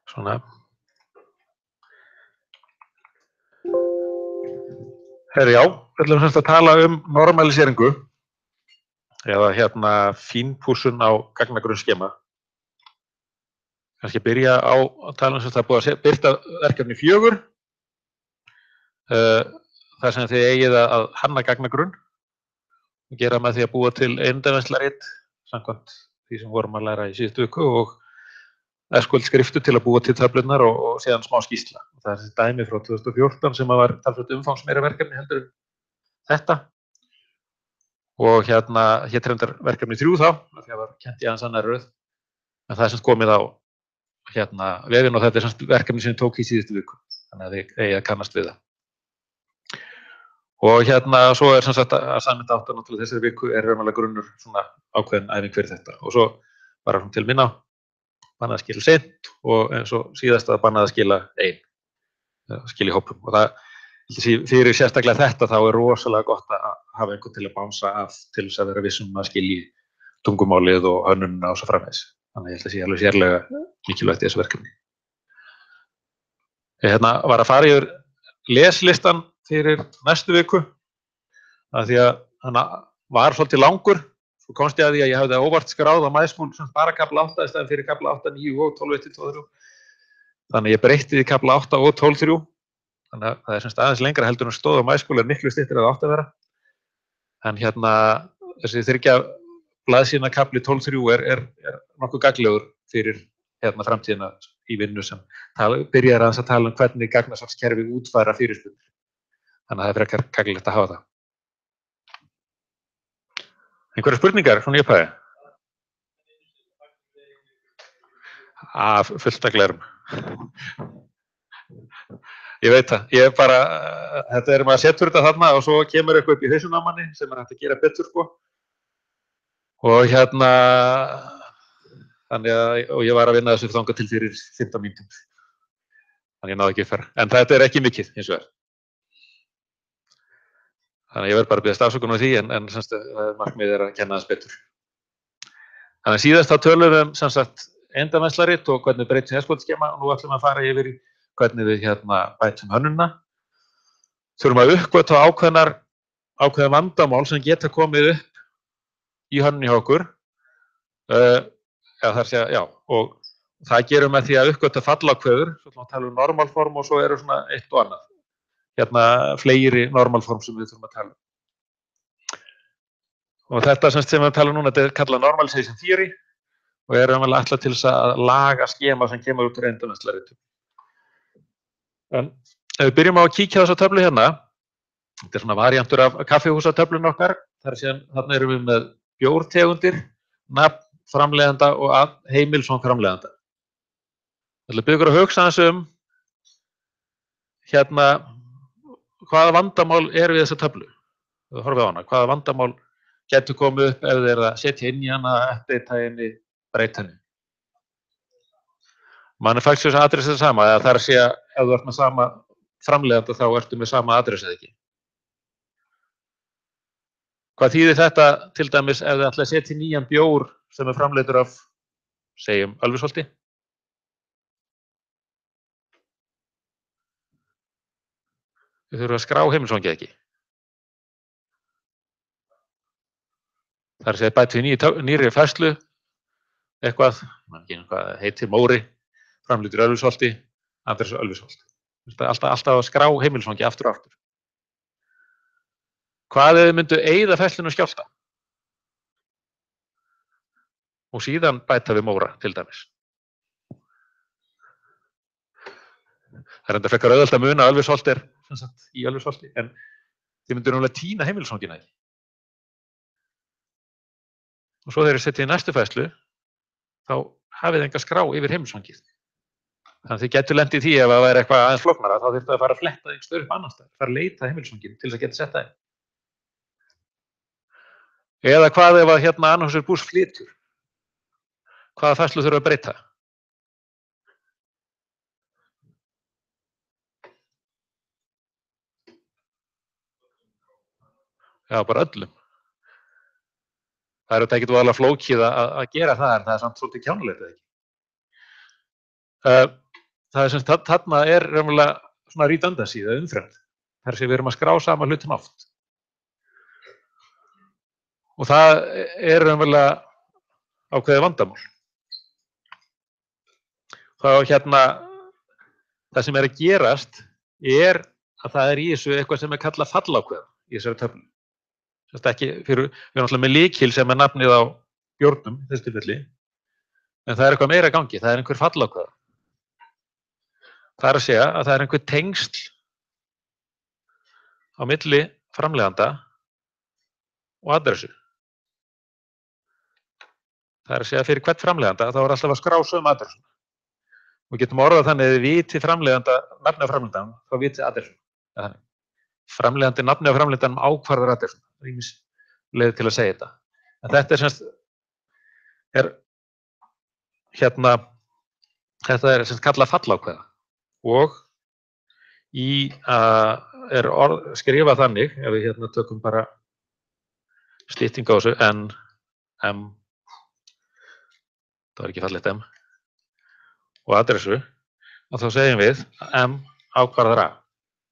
Svona. Herri, já, við ætlum semst að tala normaliseringu eða fínpússun á gagnagrunnsskema. Kannski byrja á að tala semst að búið að birta verkefni 4. Þar sem þið eigið að hanna gagnagrunn og gera með því að búa til eindavenslarit samkvæmt því sem vorum að læra í síðustu viku og SQL skriftu til að búa til töflurnar og síðan smá skýrsla. Það er þessi dæmi frá 2014 sem var talsvert umfangsmeira verkefni heldur en þetta. Og hét reyndar verkefni 3 þá, því að var kennt í aðeins annar röð. En það er semst komið á vefinn og þetta er semst verkefni sem ég tók í síðustu viku. Þannig að þið eigið að kannast við það. Og svo er semst að assignment 8 náttúrulega þessari viku er raunverulega grunnur svona ákveðin æfing fyrir þetta. Og svo bara til minna bannað að skila seint og eins og síðast að bannað að skila skila í hópum. Og það, fyrir sérstaklega þetta þá er rosalega gott að hafa einhvern til að bánsa af til þess að vera vissum að skilji tungumálið og hönnunina og svo framvegis. Þannig ég held að sé alveg sérlega mikilvægt í þessu verkefni. Ég var að fara yfir leslistan fyrir næstu viku af því að hann var svolítið langur. Svo komst ég að því að ég hafði óvart skráð á MySchool bara kafla 8 í staðinn fyrir kafla 8, 9 og 12, 1, 2, 3. Þannig ég breytti því kafla 8 og 12, 3. Þannig að það er semst aðeins lengra heldur en stóð á MySchool er miklu styttra en það átti að vera. En þessi 3 blaðsíðna kafli 12, 3 er nokkuð gagnlegur fyrir framtíðina í vinnu sem byrjar aðeins að tala hvernig gagnasafnskerfi útfæra fyrirspurnir. Þannig að það er frekar gagnlegt að hafa það. Einhverjar spurningar svona í upphæði? Fullt af glerum. Ég veit það. Þetta er maður setur þetta þarna og svo kemur eitthvað upp í hausinn á manni sem er hægt að gera betur sko. Og og ég var að vinna þessu þangað til fyrir 15 mínútum. Þannig ég náði ekki fyrr. En þetta er ekki mikið hins vegar. Þannig að ég verð bara að biðjast afsökunar á því en markmiðið er að kenna þess betur. Þannig að síðast þá tölum við sem sagt endavensslarit og hvernig breytum SQL-skema og nú ætlum við að fara yfir í hvernig við bætum hönnunina. Þurfum að uppgötva ákveðin vandamál sem geta komið upp í hönnun hjá okkur. Og það gerum við því að uppgötva fallákveður, svo ætlum við að tala normalform og svo eru svona eitt og annað. Fleiri normalform sem við þurfum að tala Og þetta sem við tala núna, þetta er kallað normalization theory og er alltaf til þess að laga skema sem kemur út úr endavensslaritum. En ef við byrjum á að kíkja á þessa töflu þetta er svona variantur af kaffihúsatöflunum okkar, þarna erum við með bjórtegundir, nafn framleiðanda og heimilsson framleiðanda. Það ætla að biðja ykkur að hugsa aðeins hvaða vandamál er við þessa töflu? Þú horfið á hana, hvaða vandamál getur komið upp ef þið eru að setja inn í hana, updata henni, breyta henni. Manufacturers address er sama, eða það er að segja ef þú ert með sama framleiðanda þá ertu með sama address eða ekki. Hvað þýðir þetta til dæmis ef þið ætla að setja nýjan bjór sem er framleiddur af, segjum, Ölfusholti? Við þurfum að skrá heimilsfangið ekki. Það er að segja bætt við nýrri færslu, eitthvað heitir Móri, framleiddur Ölfusholti, adress Ölfusholt. Alltaf að skrá heimilsfangið aftur og aftur. Hvað ef þið myndu eyða færslunum skjálfta? Og síðan bæta við Móra, til dæmis. Það er enda frekar auðvelt að muna að Ölfusholt er í Ölfusholti, en þið myndu náttúrulega týna heimilisfangina ekki. Og svo þegar þið setjið í næstu færslu, þá hafið enga skrá yfir heimilisfangið. Þannig að þið getur lent í því ef það væri eitthvað aðeins flóknara, þá þyrftu að fara að fletta einhvers staðar upp annars staðar, fara að leita að heimilisfanginu til þess að geta sett það inn. Eða hvað ef að Anheuser-Busch flytur? Hvaða færslu þurfa að breyta? Já, bara öllum. Það er ekkert voðalega flókið að gera það, en það er samt svolítið kjánulegt, eða ekki? það sem þarna raunverulega svona redundancy eða umfremd. Þar sem við erum að skrá sama hlutin oft. Og það raunverulega ákveðið vandamál. Það sem að gerast að það í þessu eitthvað sem kallað fallákveða í þessari töflu. Við erum náttúrulega með lykil sem nafnið á bjórnum í þessu tilfelli, en það eitthvað meira gangi, það einhver fallákveða. Það að segja að það einhver tengsl á milli framleiðanda og adressu. Það að segja fyrir hvert framleiðanda þá alltaf að skrá sömu adressuna. Við getum orðað þannig að við viti framleiðanda nafni á framleiðandanum, þá viti adressuna. Framleiðandi nafni á framleiðandanum ákvarðar adressuna. Það er ýmis leið til að segja þetta. En þetta þetta kallað fallákveða og skrifað þannig, ef við tökum bara styttingu á þessu, M, það var ekki fallegt M, og adressu, og þá segjum við M ákvarðar A.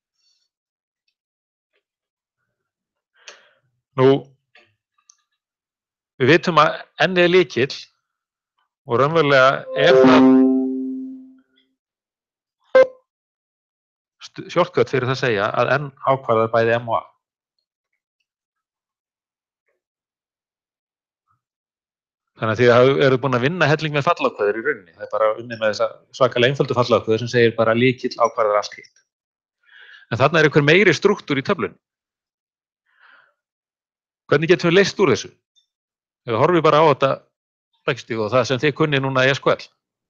Nú, við vitum að N lykill og raunverulega það shortcut fyrir það að segja að N ákvarðar bæði M og A. Þannig að þið eru búin að vinna helling með fallákveður í rauninni. Það bara unnið með þessa svakalega einföldu fallákveður sem segir bara lykill ákvarðar allt hitt. En þarna einhver meiri strúktúr í töflunni. Hvernig getum við leyst úr þessu? Ef við horfum bara á þetta lægstíg og það sem þið kunni núna í SQL.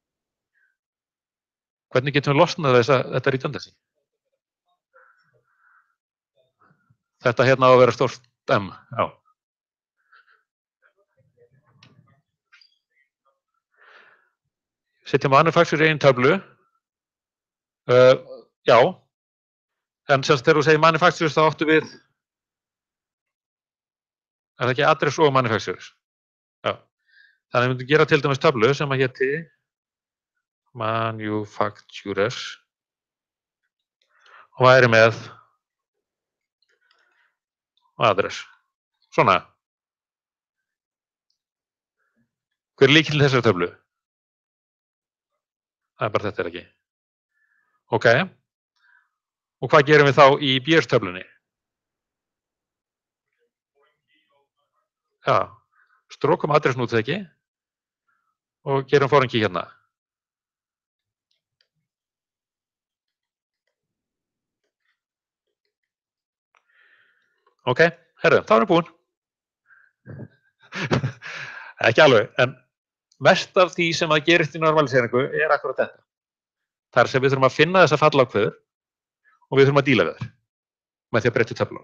Hvernig getum við losnað þetta redundancy? Þetta á að vera stórt M, já. Setjum manufacturer í einn töflu. Já. En þegar þú segir manufacturers þá áttu við, það ekki address og manufacturers? Já. Þannig að við myndum gera til dæmis töflu sem að héti manufacturers og væri með address. Svona. Hver lykillinn þessari töflu? Það bara þetta ekki. Ok. Og hvað gerum við þá í BS-töflunni? Já. Strókum adressin út ekki og gerum foreign key hérna. Ok, herru, þá erum við búin. Ekki alveg, en mest af því sem að gerist í normaliseringu akkurat þetta. Það sem við þurfum að finna þessa fallákveður og við þurfum að díla við þær með því að breyta töflunum.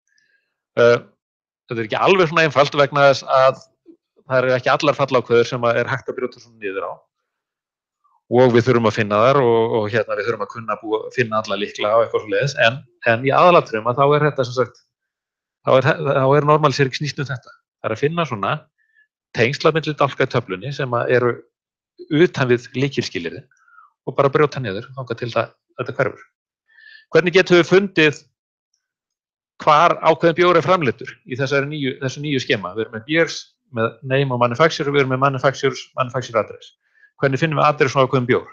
Þetta ekki alveg svona einfalt vegna þess að það eru ekki allar fallákveður sem hægt að brjóta svona niður á og við þurfum að finna þar og við þurfum að kunna finna alla lykla og eitthvað svoleiðis, en í aðalatriðum að þá þetta sem sagt, þá normalisering snýst þetta. Það að finna svona tengsla milli dálka í töflunni sem eru utan við lykilskilyrði og bara brjóta niður þangað til þetta hverfur. Hvernig getum við fundið hvar ákveðin bjór framleiddur í þessu nýju skema? Við erum með beers, með name og manufacturer, við erum með manufacturer address. Hvernig finnum við address á ákveðin bjór?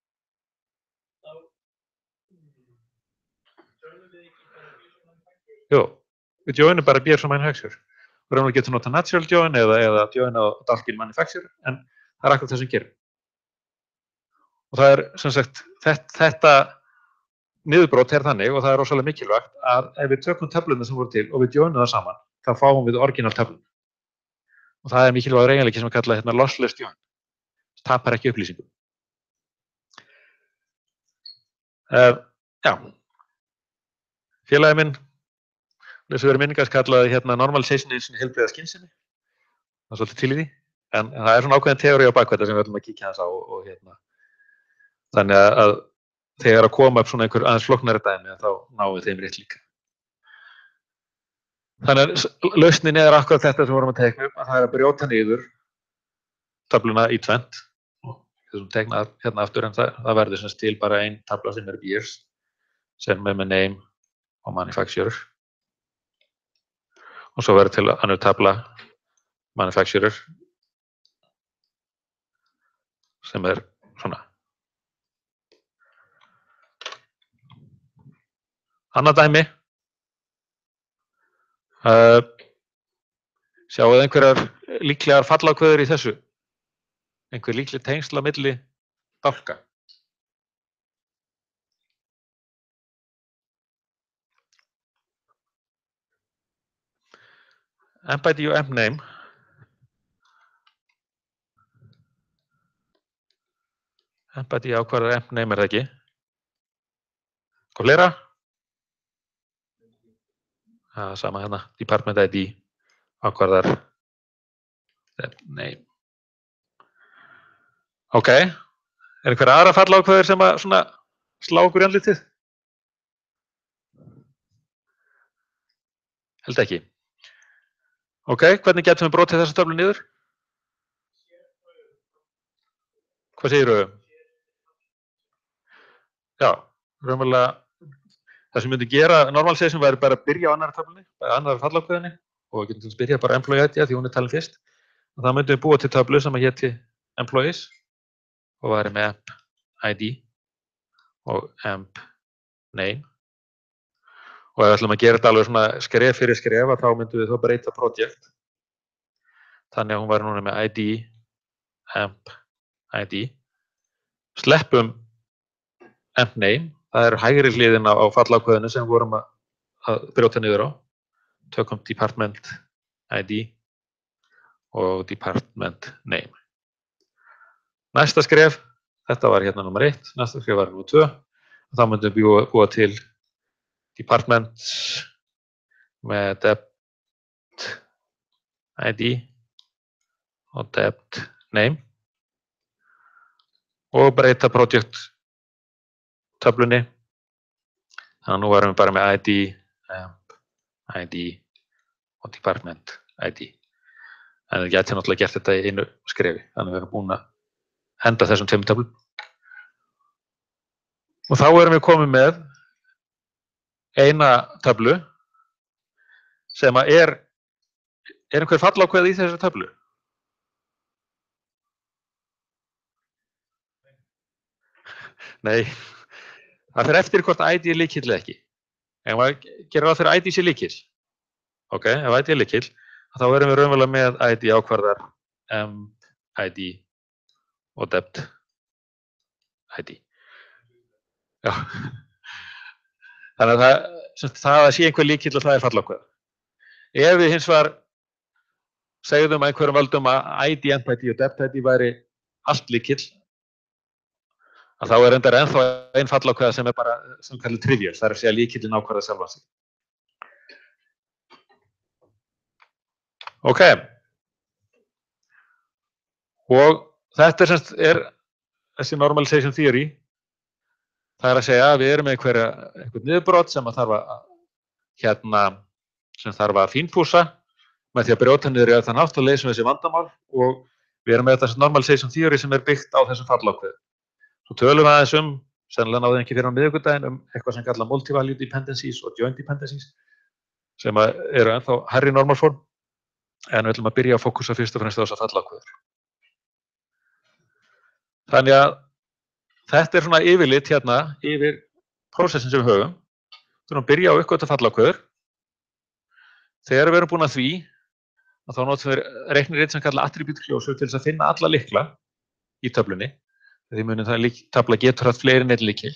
Jú, við joinum bara beers og manufacturer. Við getum notað natural join eða join á dalgin manufacturer, en það akkurat það sem gerum. Og það sem sagt, þetta niðurbrot þannig, og það rosalega mikilvægt, að ef við tökum töfluna sem voru til og við joinum það saman, þá fáum við original töfluna. Og það mikilvægur eiginleiki sem við kalla lossless join. Það tapar ekki upplýsingum. Já. Félagi minn, þess að vera minningas kallaði normalization eins og heilbrigða skynsemi. Það svolítið til í því. En það svona ákveðin teóri á bakvið þetta sem við ætlum að kíkja aðeins á og þannig að þegar að koma upp svona einhver aðeins flóknari dæmi þá náum við þeim rétt líka. Þannig að lausnin akkurat þetta sem við vorum að teikna upp, að það að brjóta niður töfluna í tvennt. getum teiknað hérna aftur en það verður sem til bara ein tafla sem years sem með name og manufacturer og svo verður til önnur tafla manufacturer sem svona. Annað dæmi. Sjáu þið einhverjar líklegar fallákveður í þessu? Einhver líkleg tengsl á milli dálka? Emp-ID og emp-name. Emp-ID ákvarðar emp-name það ekki? Hvað fleira? Það sama hérna, department ID ákvarðar emp-name. Ok, einhver aðra fallákveður sem að svona slá okkur í andlitið? Held ekki. Ok, hvernig getum við brotið þessa töflu niður? Hvað segirðu? Já, raunverulega það sem myndi gera normalsession væri bara að byrja á annarri töflunni, annarri fallákveðinni og við getum til að byrja bara employee ID því hún talin fyrst. Og þá myndum við búa til töflu sem að héti employees og væri með emp ID og emp name. Og ef við ætlum að gera þetta alveg svona skref fyrir skref þá myndum við þá breyta project. Þannig að hún væri núna með ID, emp ID. Sleppum emp name, það eru hægri hliðin á fallákveðinu sem við vorum að brjóta niður á. Tökum department ID og department name. Næsta skref, þetta var hérna nummer 1, næsta skref var nummer 2. Þá myndum við búa til departments með dept ID og dept name og breyta project töflunni. Þannig að nú erum við bara með ID, emp, ID og department ID. En við getum náttúrulega gert þetta í einu skrefi. Þannig að við erum búin að henda þessum tveimur töflum. Og þá erum við komið með eina töflu sem að er einhver fallákveð í þessari töflu? Nei, það fer eftir hvort ID er lykill eða ekki. Ef maður gerir ráð fyrir ID sé lykill, ok, ef ID er lykill, þá erum við raunverulega með ID ákvarðar emp ID og dept ID. Já. Þannig að það að sé einhver lykill og það er fallákveð. Ef við hins vegar segðum einhverjum völdum að ID, emp ID og dept ID væri allt lykill, að þá er reyndar ennþá ein fallákveða sem er bara sem kallar trivial, það er að segja lykillinn ákvarðar sjálfan sig. Ok. Og þetta er þessi normalization theory. Það er að segja að við erum með einhvern niðurbrot sem þarf að fínpússa með því að brjóta niður í þann hátt að leysum þessi vandamál og við erum með þessi normalization theory sem er byggt á þessum fallákveðum. Svo tölum við aðeins sennilega náðum ekki fyrir á miðvikudaginn eitthvað sem kalla multi-value dependencies og joint dependencies sem eru ennþá hærri normalform en við ætlum að byrja að fókusa fyrst og fremst á þessa fallákveður. Þannig að þetta er svona yfirlit hérna yfir prósessin sem við höfum. Við þurfum að byrja á uppgötva fallákveður. Þegar við erum búin að því, að þá notum við reiknirit sem kalla attribute closure til þess að finna alla lykla í töflunni. Því munum það tafla getur haft fleiri en einn lykil.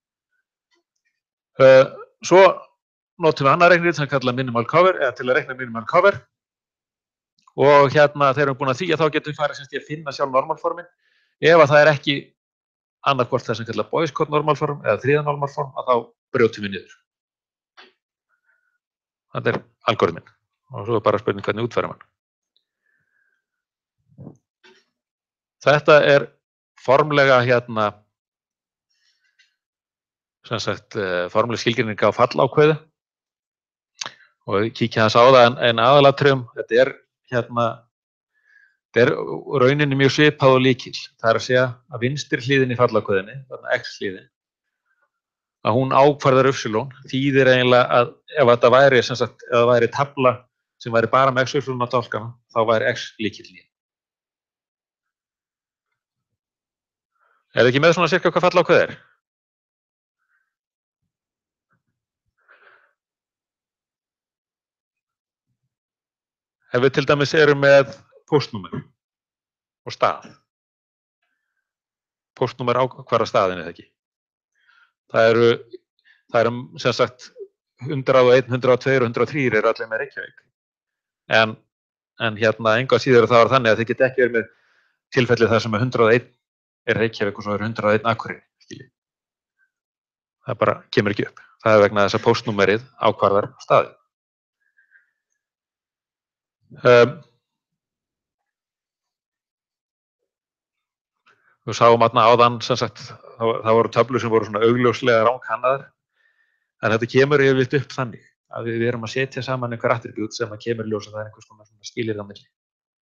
Svo notum við annar reiknirit sem kalla minimal cover eða til að reikna minimal cover. Og hérna þegar við erum búin að því, þá getum við farið að finna sjálf normalformin. Ef að það er ekki annarkvort það sem kallar boys code normalform eða þriða normalform, að þá brjótum við niður. Þetta er algoritminn og svo er bara spurning hvernig útfærum hann. Þetta er formlega formleg skilgreining á fallákveðu og kíkja þess á það en aðalatriðum, þetta er Þetta er rauninni mjög svipað og líkil. Það er að segja að vinstri hliðin í fallakveðinni, þarna x-hliðin, að hún ákvarðar y, þýðir eiginlega að ef þetta væri, sem sagt, ef það væri tafla sem væri bara með x, y á dálkana, þá væri x líkillín. Er þið ekki með svona cirka hvað fallakveð er? Ef við til dæmis erum með póstnúmer og stað. Póstnúmer ákvarðar staðin eða ekki. Það eru sem sagt 101, 102 og 103 eru allir með Reykjavík. En hérna engu að síður þá er þannig að þið geta ekki verið með tilfelli þar sem 101 er Reykjavík og svo er 101 Akureyri, skiljið. Það bara kemur ekki upp. Það er vegna þess að póstnúmerið ákvarðar staðið. Við sáum þarna áðan, sem sagt, það voru töflur sem voru svona augljóslega ranghannaðar, en þetta kemur yfirleitt upp þannig að við erum að setja saman einhver attribút sem að kemur ljós að það er einhvers konar svona skilyrði á milli.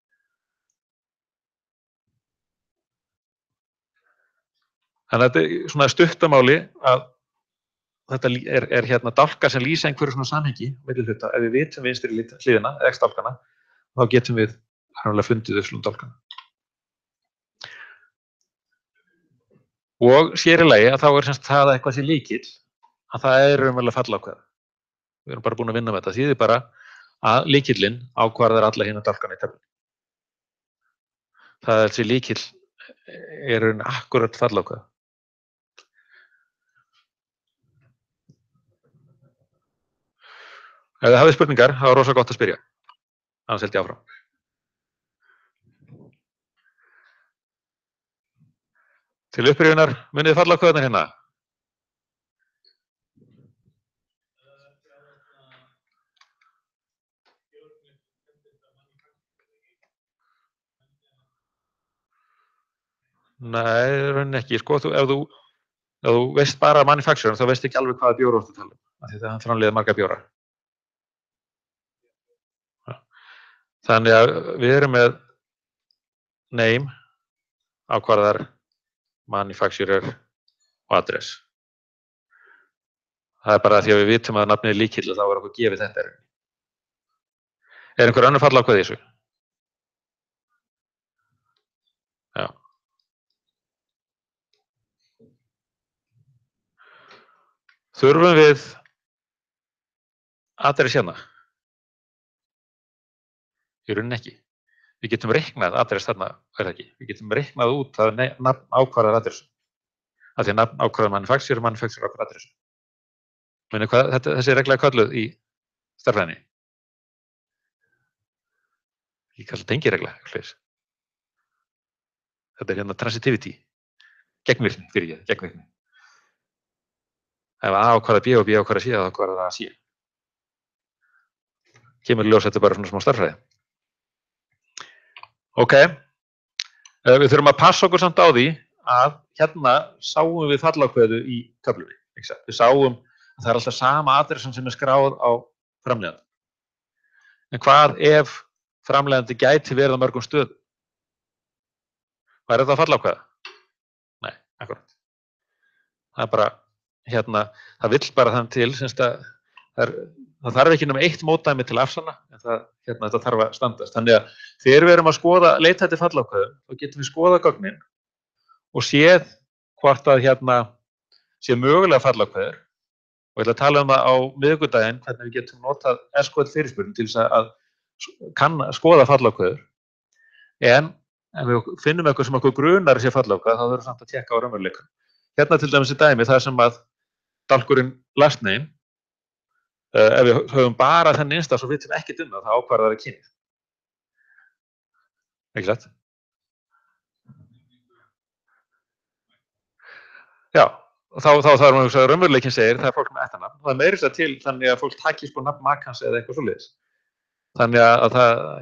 Þannig að þetta er svona stuttamáli að þetta er hérna dálkar sem lýsa einhverju svona samhengi milli hluta. Ef við vitum vinstri hliðina, x-dálkana, þá getum við fundið y dálkana. Og sér í lagi að þá er semst það að eitthvað sé líkill, að það er raunverulega fallákvæða. Við erum bara búin að vinna með þetta. Þýðir bara að líkillinn ákvarðar alla hina dálkana í töflunni. Það er þessi líkill er akkurat fallákvæða. Ef þið hafið spurningar, þá er rosa gott að spyrja. Annars held ég áfram. Til upprifjunar, munið þið fallákvæðarnir hérna? Nei, raunin ekki. Sko, ef þú veist bara manufacturer, þá veist ekki alveg hvaða bjór þú ert að tala um. Af því það hann framleiðir marga bjóra. Þannig að við erum með name, ákvarðar, manufacturer og address. Það er bara því að við vitum að nafnið er líkill og þá er okkur gefið þetta. Er einhver önnur fallákvæði í þessu? Já. Þurfum við address hérna? Í rauninni ekki. Við getum reiknað address þarna, er það ekki? Við getum reiknað út að nafn ákvarðar addressu. Af því að nafn ákvarðar manufacturer ákvarðar addressu. Muni hvað þessi regla er kölluð í stærðfræðinni? Ég kallar tengiregla. Þetta er hérna transitivity. Gegnvirkni, gegnvirkni. Ef A ákvarðar B og B ákvarðar C, þá ákvarðar A C. Kemur ljós, þetta er bara svona smá stærðfræði. Ok, við þurfum að passa okkur samt á því að hérna sáum við fallákvæðu í töflunni. Við sáum að það er alltaf sama adressan sem er skráð á framleiðandi. En hvað ef framleiðandi gæti verið á mörgum stöðum? Væri þetta fallákvæða? Nei, akkurat. Það er bara, hérna, það vill bara þann til, það þarf ekki nema eitt mótdæmi til afsanna, en þetta þarf að standast. Þannig að þegar við erum að leita eftir fallákvæðum, þá getum við skoða gögnin og séð hvort að hérna sé mögulega fallákvæður. Og ég ætla að tala um það á miðvikudaginn, hvernig við getum notað SQL fyrirspurn til þess að skoða fallákvæður. En ef við finnum eitthvað sem okkur grunar sé fallákvæð, þá þurfum við samt að tékka á raunveruleikanum. Hérna til dæmis dæmi, það sem að dálkurinn last name, ef við höfum bara þennan instans og vitum ekkert um það, þá ákvarðar það kynið. Ekki satt? Já, þá þarf maður að hugsa að raunveruleikinn segir það er fólk með ættarnafn. Það er meira til þannig að fólk taki sko nafn makans eða eitthvað svoleiðis. Þannig að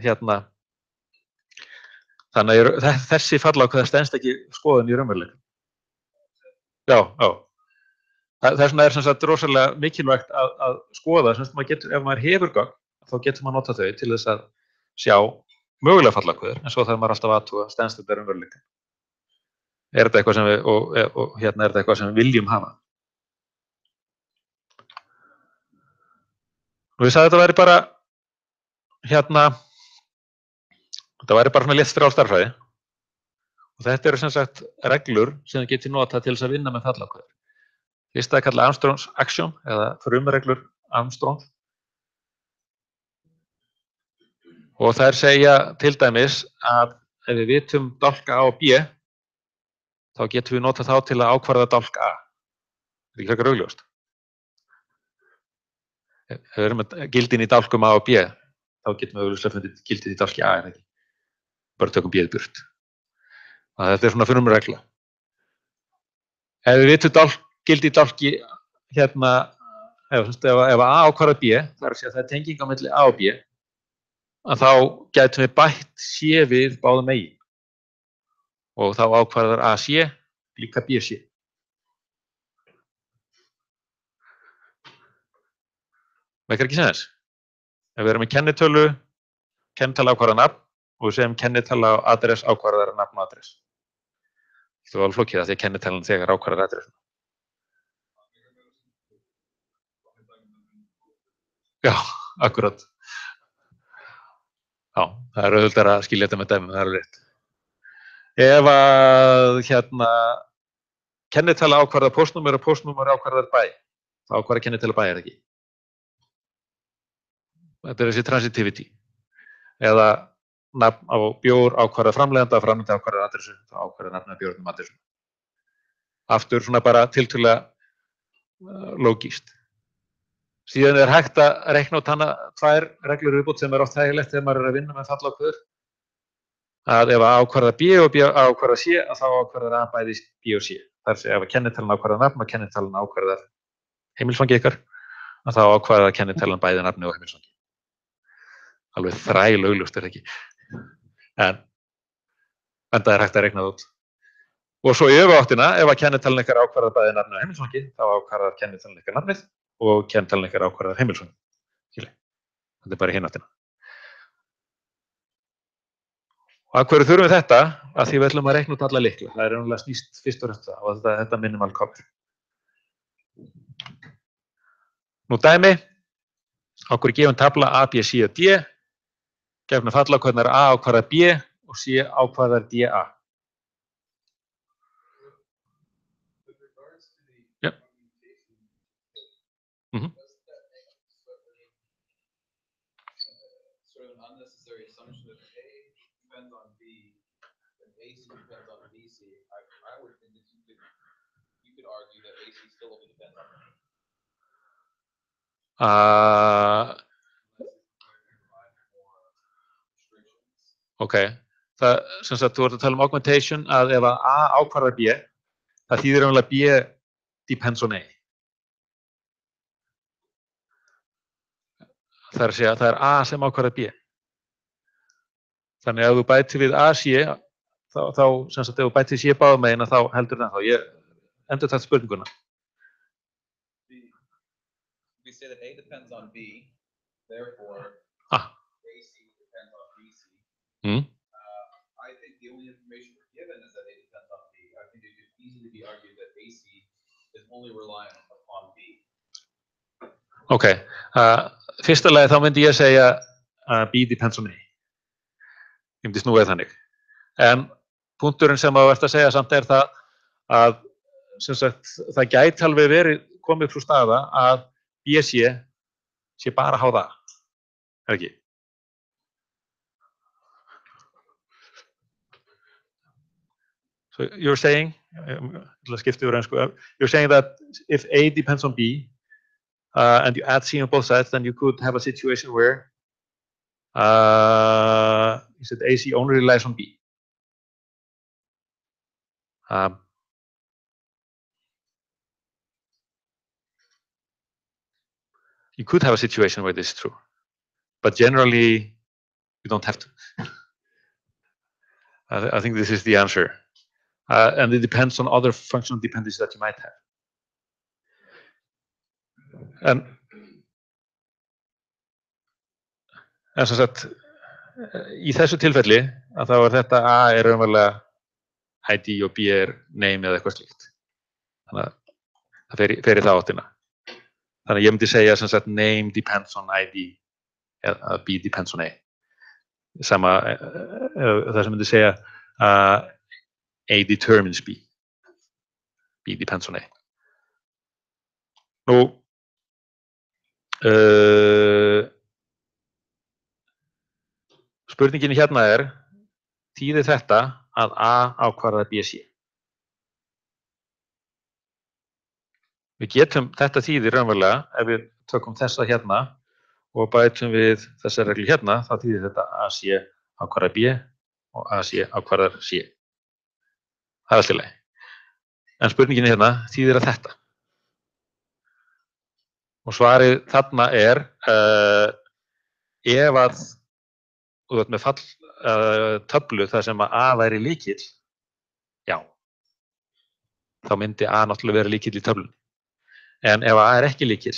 þannig að þessi fallákvæða stenst ekki skoðun í raunveruleikanum. Já. Þess vegna er sem sagt rosalega mikilvægt að skoða, ef maður hefur gögn, þá getur maður nota þau til þess að sjá mögulega fallakvöður, en svo þarf maður alltaf að athuga stenst þetta raunveruleikann. Er þetta eitthvað sem við, og hérna er þetta eitthvað sem við viljum hafa. Og ég sagði að þetta væri bara, hérna, þetta væri bara svona létt strjál stærðfræði. Og þetta eru sem sagt reglur sem þið getið notað til þess að vinna með fallakvöður. Fyrsta er kallað Armstrongs axiom, eða frumreglur Armstrongs. Og þær segja til dæmis að ef við vitum dálk A og B, þá getum við notað þá til að ákvarða dálk A. Það er ekki frekar augljóst. Ef við erum með gildin í dálkum A og B, þá getum við augljóslega fundið gildið í dálki A, en ekki. Bara tökum B-ið burt. Og þetta er svona frumregla. Ef við vitum gildi í dálki, hérna, ef A ákvarðar B, þar að segja það er tenging á milli A og B, að þá gætum við bætt C við báðum megin. Og þá ákvarðar A C líka B C. Meikar ekki sens? Ef við erum með kennitölu, kennitala ákvarðar nafn, og við segjum kennitala á adress ákvarðar nafn og adress. Það var alveg flókið að því að kennitalan þegar ákvarðar adress. Já, akkurat. Já, það er auðvitað að skilja þetta með dæmum, það er alveg rétt. Ef að hérna kennitala ákvarðar póstnúmer og póstnúmer ákvarðar bæ, þá ákvarðar kennitala bæjar ekki. Þetta er þessi transitivity. Eða nafn á bjór ákvarðar framleiðanda, framleiðandi ákvarðar adressu, þá ákvarðar nafn á bjórnum adressu. Aftur svona bara tiltölulega lógískt. Síðan er hægt að reikna út hana tvær reglur viðbót sem er oft þægilegt þegar maður er að vinna með fallakvöður. Að ef að ákvarða B og B ákvarða C, að þá ákvarðar A bæði B og C. Það er að segja ef að kennitalan ákvarðar nafn og kennitalan ákvarðar heimilsfangi ykkar, að þá ákvarðar kennitalan bæði nafni og heimilsfangi. Alveg þræl augljóst er ekki. En það er hægt að reikna það út. Og svo í öfuáttina, ef að kennitalan ykkar ákvarðar bæði nafni og heimilsfangi, þá ákvarðar kennitalan ykkar nafnið og kennitalan ykkar ákvarðar heimilsfangi. Þetta er bara í hina áttina. Og að hverju þurfum við þetta? Að því við ætlum að reikna út alla lykla. Það er raunverulega snýst fyrst og fremst það og þetta minimal cover. Nú dæmi, okkur er gefin tafla A, B, C og D. Gefna fallakvöðnar A ákvarðar B og C ákvarðar DA. Yep. Mm-hmm. AC depends on BC, I would think that you could argue that AC still depends on B. Ok, það sem sagt þú ert að tala um augmentation að ef að A ákvarðar B, það þýðir raunverulega B depends on A. Það er að segja að það er A sem ákvarðar B. Þannig að ef þú bætir við AC, þá sem sagt ef þú bætir C báðum megin þá heldur það þá. Ég endur þetta spurninguna. We say that A depends on B, therefore AC depends on BC. I think the only information we're given is that A depends on B. I think it could easily be argued that AC is only reliant upon B. Ok, fyrsta lagi þá myndi ég segja B depends on A. Ég myndi snúið þannig. En punkturinn sem þú ert að segja samt er það að sem sagt, það gæti alveg verið komið frá staða að BC sé bara háð A. Er ekki? So you're saying, you're saying that if A depends on B and you add C on both sides, then you could have a situation where you said AC only relies on B. You could have a situation where this is true, but generally you don't have to. I think this is the answer. And it depends on other functional dependencies that you might have. En sem sagt, í þessu tilfelli að þá þetta A raunverulega ID og B name eða eitthvað slíkt. Þannig að það fer í það áttina. Þannig að ég myndi segja sem sagt name depends on ID eða B depends on A. Sama það sem myndi segja A determines B. B depends on A. Nú spurningin hérna þýðir þetta að A ákvarðar B sé. Við getum þetta þýðir raunverulega ef við tökum þessa hérna og bætum við þessa reglu hérna, þá þýðir þetta A sé ákvarðar B og A sé ákvarðar C. Það allt í lagi. En spurningin hérna þýðir að þetta. Og svarið þarna ef að þú ert með töflu þar sem að A væri lykill, já, þá myndi A náttúrulega vera lykill í töflunni. En ef A ekki lykill,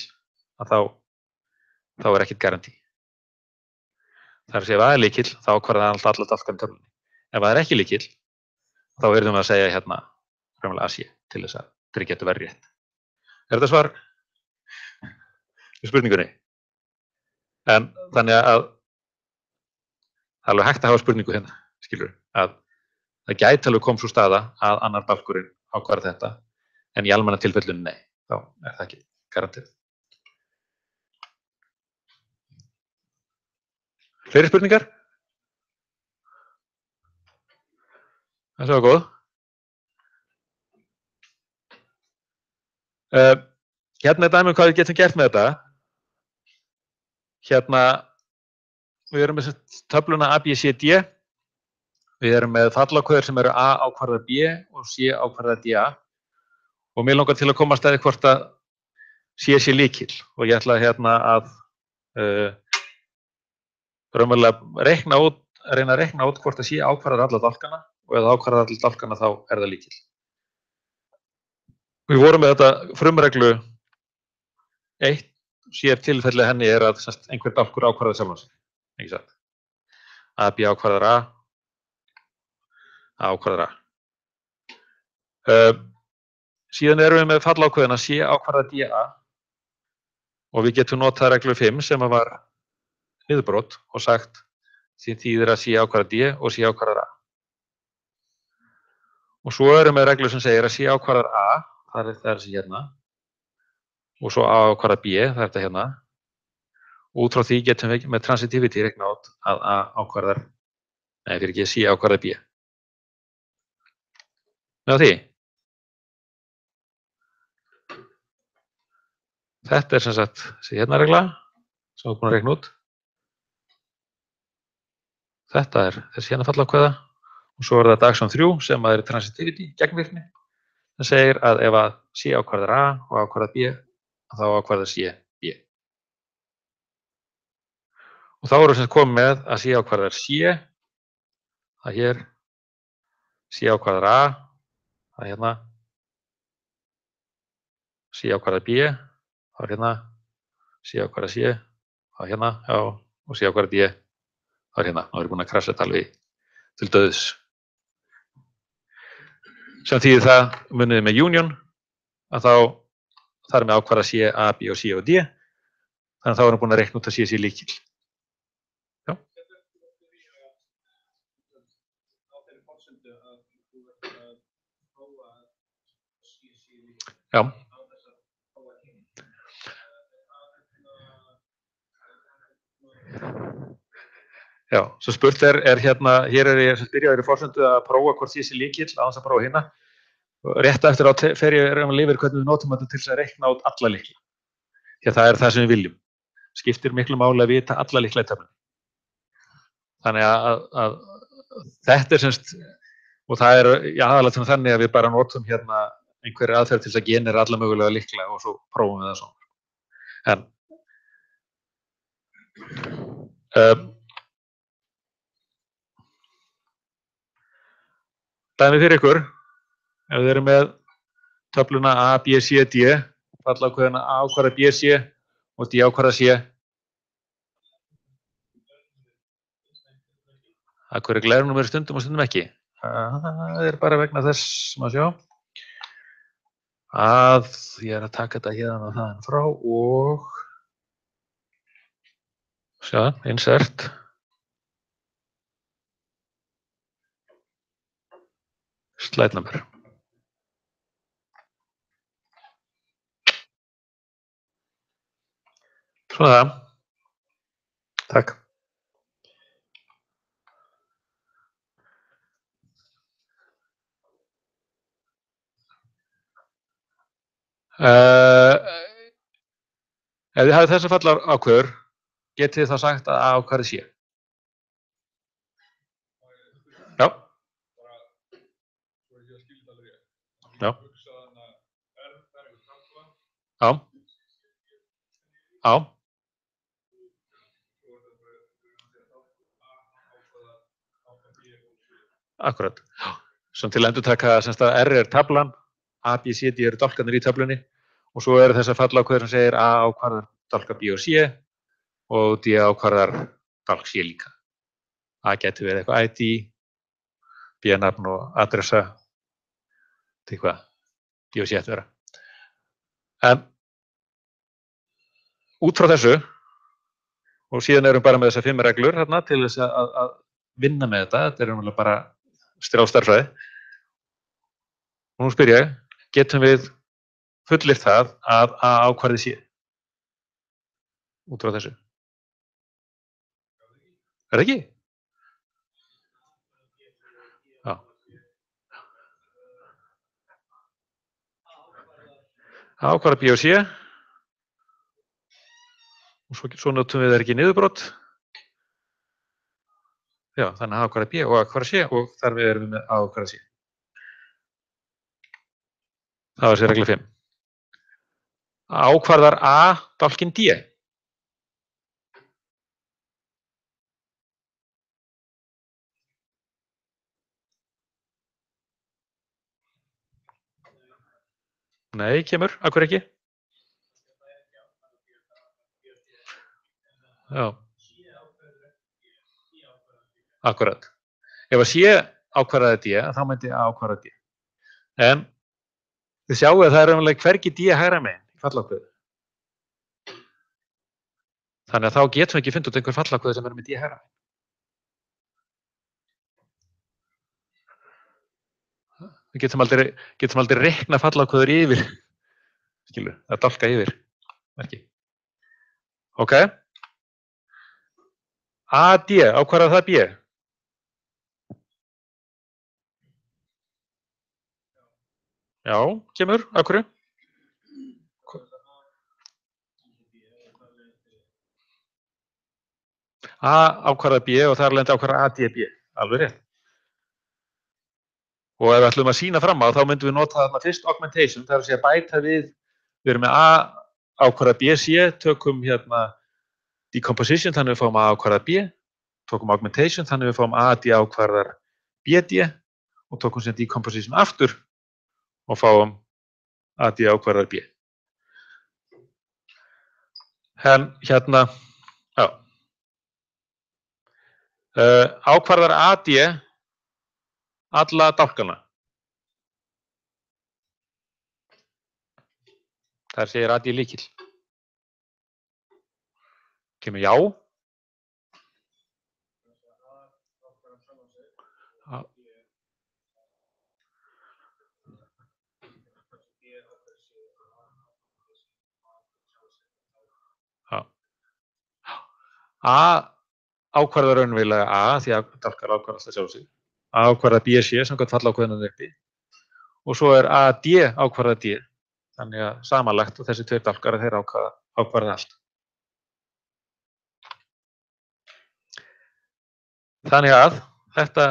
þá ekkert garantí. Það að segja ef A lykill, þá ákvarðar hann alltaf dálkan í töflunni. Ef A ekki lykill, þá erum við að segja hérna raunverulega A sé til þess að tryggja þetta verði rétt. Þetta svar í spurningunni? En þannig að það alveg hægt að hafa spurningu hérna, skilur, að það gæti alveg kom svo staða að annar bálkurinn ákvarði þetta, en í almenna tilfellunum nei, þá það ekki garantið. Fleiri spurningar? Það var góð. Hérna dæmi hvað við getum gert með þetta. Hérna við erum með töfluna A, B, C, D. Við erum með fallákvæður sem eru A ákvarðar B og C ákvarðar DA. Og mér langar til að koma að stæði hvort að C sé lykill. Og ég ætla hérna að raunverulega reyna að reikna út hvort að C ákvarðar alla dálkana og ef það ákvarðar alla dálkana þá það lykill. Við vorum með þetta frumreglu 1. Sér tilfelli henni að einhver dálkur ákvarðar sjálfan sig. Ekki satt. A, B ákvarðar A ákvarðar A. Síðan erum við með fallákvæðina C ákvarðar DA og við getum notað reglu 5 sem var niðurbrot og sagt því þýðir að C ákvarðar D og C ákvarðar A. Og svo erum við reglu sem segir að C ákvarðar A, það þessi hérna, og svo A ákvarðar B, það þetta hérna. Út frá því getum við með transitivity reikna út að A ákvarðar, nei fyrir ekki, C ákvarðar B. Með því. Þetta sem sagt þessi hérna regla sem við erum búin að reikna út. Þetta þessi hérna fallákvæða og svo þetta axiom 3 sem transitivity, gegnvirkni, sem segir að ef að C ákvarðar A og ákvarðar B, þá ákvarðar C B. Og þá erum við komið með að C ákvarðar C, það hér, C ákvarðar A, það hérna, C ákvarðar B, það hérna, C ákvarðar C, það hérna, já, og C ákvarðar D, það hérna. Nú erum við búin að krasa þetta alveg til döðs. Sem þýðir það muniði með union, að þá þar með ákvarðar C, A, B og C og D, þannig að þá erum við búin að reikna út að C sé lykill. Já. Já, svo spurt hérna, hér ég byrjaður í forsendu að prófa hvort C sé lykill á þess að prófa hérna. Rétt eftir á fer ég yfir hvernig við notum þetta til þess að reikna út alla lykla. Því að það það sem við viljum. Skiptir miklu máli að vita alla lykla í töflunni. Þannig að þetta semst, og það aðalega þannig að við bara notum hérna einhverja aðferð til þess að genera alla mögulega lykla og svo prófum við það svona. Dæmi fyrir ykkur, ef þið eru með töfluna A, B, C, D, fallákvæðina A ákvarðar B, C og D ákvarðar C. Af hverju glerunum stundum og stundum ekki? Það bara vegna þess, maður sjá, að ég að taka þetta hérna og þaðan frá og sjá, insert. Slide number. Svona. Takk. Ef þið hafið þessa fallar ákvörður, getið þið þá sagt að ákvörði sé. Já. Já. Já. Já. Akkurat. Sem til að endurtaka að R tablan, A, B, C, D eru dálkarnir í töflunni og svo eru þessar fallákvæður sem segir A ákvarðar dálka B og C og D ákvarðar dálk C líka. A getur verið eitthvað ID, B-nafn og adressa til hvað D og C ætti vera. En út frá þessu og síðan erum bara með þessar 5 reglur hérna til þess að vinna með þetta. Þetta er umhverfið bara stráðstærfræði. Og nú spyr ég, getum við fullyrt það að A ákvarði sé út frá þessu? Er það ekki? Já. A ákvarða B og C og svo notum við það ekki niðurbrot. Já, þannig að A ákvarða B og A ákvarða C og þar við erum með A ákvarða C. Það var sér regla 5. Ákvarðar A dálkinn D? Nei, kemur, af hverju ekki? Já. Akkurat. Ef að C ákvarðaði D, þá myndi A ákvarða D. En þið sjáu að það er raunverulega hvergi D hægra megin í fallákvæðu. Þannig að þá getum við ekki fundið út einhver fallákvæðu sem er með D hægra megin. Við getum aldrei reikna fallákvæður yfir, skilur, að dálka yfir, ekki. Ok. AD, ákvarðar það B? Já, kemur, af hverju? A ákvarðar B og þar lendi ákvarðar AD B, alveg rétt. Og ef við ætlum að sýna fram á þá myndum við nota þarna fyrst augmentation, það er að segja bæta við erum með A ákvarðar B, C, tökum hérna decomposition þannig við fáum A ákvarðar B, tökum augmentation þannig við fáum AD ákvarðar BD og tökum sem decomposition aftur og fáum AD ákvarðar B. En hérna, já. Ákvarðar AD alla dálkana. Það segir AD líkill. Kemur já. A ákvarðar raunverulega A því að dálkar ákvarða alltaf sjálf sig. A ákvarðar B, C samkvæmt fallákvæðunum uppi og svo er AD ákvarðar D. Þannig að samanlagt og þessi 2 dálkar þeir ákvarða allt. Þannig að þetta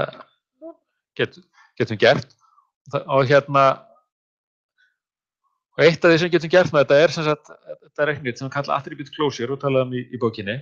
getum gert og hérna og eitt af því sem getum gert með þetta er sem sagt þetta reiknit sem við kalla attribute closure og talaðum í bókinni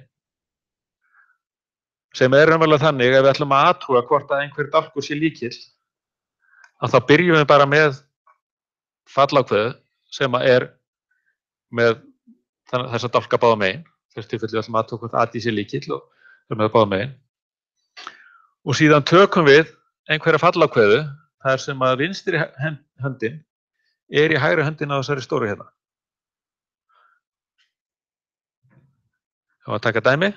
sem er raunverulega þannig ef við ætlum að athuga hvort að einhver dálkur sé líkill að þá byrjum við bara með fallákvæðu sem er með þessa dálka báða megin. Fyrst tilfelli við ætlum að athuga hvort AD sé líkill og erum með báða megin. Og síðan tökum við einhverja fallákveðu þar sem að vinstri höndin er í hægri höndin á þessari stóru hérna. Það var að taka dæmi.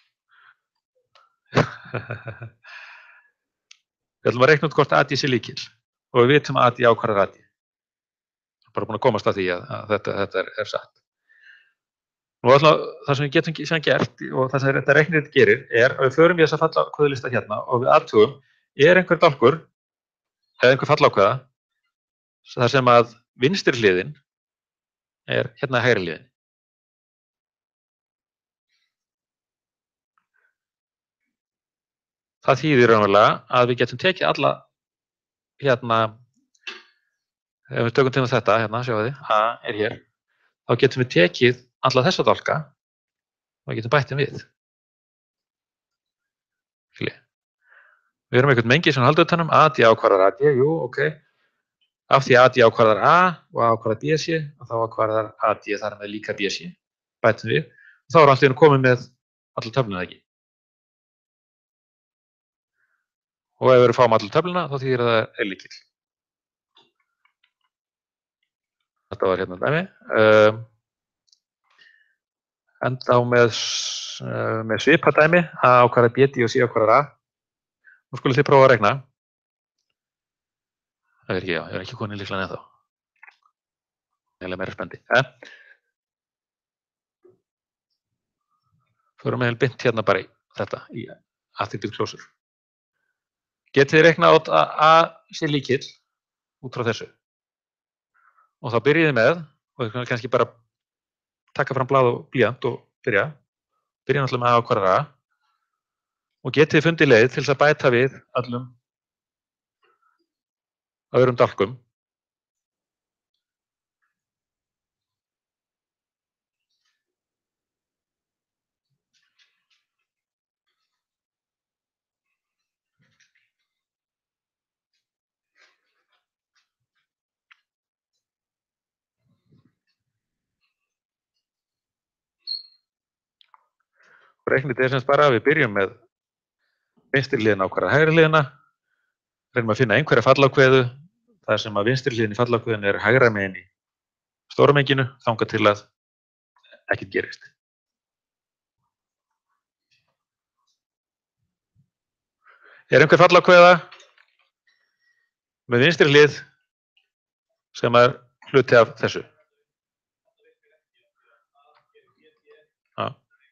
Við ætlum að reikna út hvort AD sé líkil og við vitum að AD ákvarðar AD. Bara búin að komast að því að þetta er satt. Nú ætlum það sem við getum síðan gert og það sem þetta reiknir gerir er að við förum í þessa fallákveðulista hérna og við athugum er einhver dálkur eða einhver fallákveða þar sem að vinstri hliðin er hérna hægri hliðin. Það þýðir raunverulega að við getum tekið alla hérna, ef við tökum til þetta hérna, sjáu þið, A er hér, þá getum við tekið alla þessa dálka og við getum bætt þeim við. Við erum einhvern mengi sem haldur utanum, AD ákvarðar AD, jú, ok. Af því AD ákvarðar A og ákvarðar BC, og þá ákvarðar AD þar með líka BC, bætum við, og þá er allt í einu komið með alla töfluna ekki. Og ef við fáum alla töfluna, þá þýðir það er líkil. Þetta var hérna dæmi. Enda á með svipað dæmi, A ákvarðar BD og C ákvarðar A. Nú skulum þið prófa að reikna. Það er ekki, já, ég er ekki komin í líklan ennþá. Eða meira spendi. Förum við beint hérna bara í þetta, í attitude closure. Getið þið reiknað át að A sé líkil út frá þessu. Og þá byrjið þið með, og þið kannski bara taka fram blað og blýant og byrja náttúrulega með A ákvarðar A, og getið þið fundið leið til þess að bæta við öllum öðrum dálkum. Reiknið er semst bara að við byrjum með vinstri hliðina ákvarðar hægri hliðina, reynum að finna einhverja fallákveðu þar sem að vinstri hliðin í fallákveðinu er hægra megin í stóra menginu, þangað til að ekkert gerist. Er einhver fallákveða með vinstri hlið sem er hluti af þessu? Já.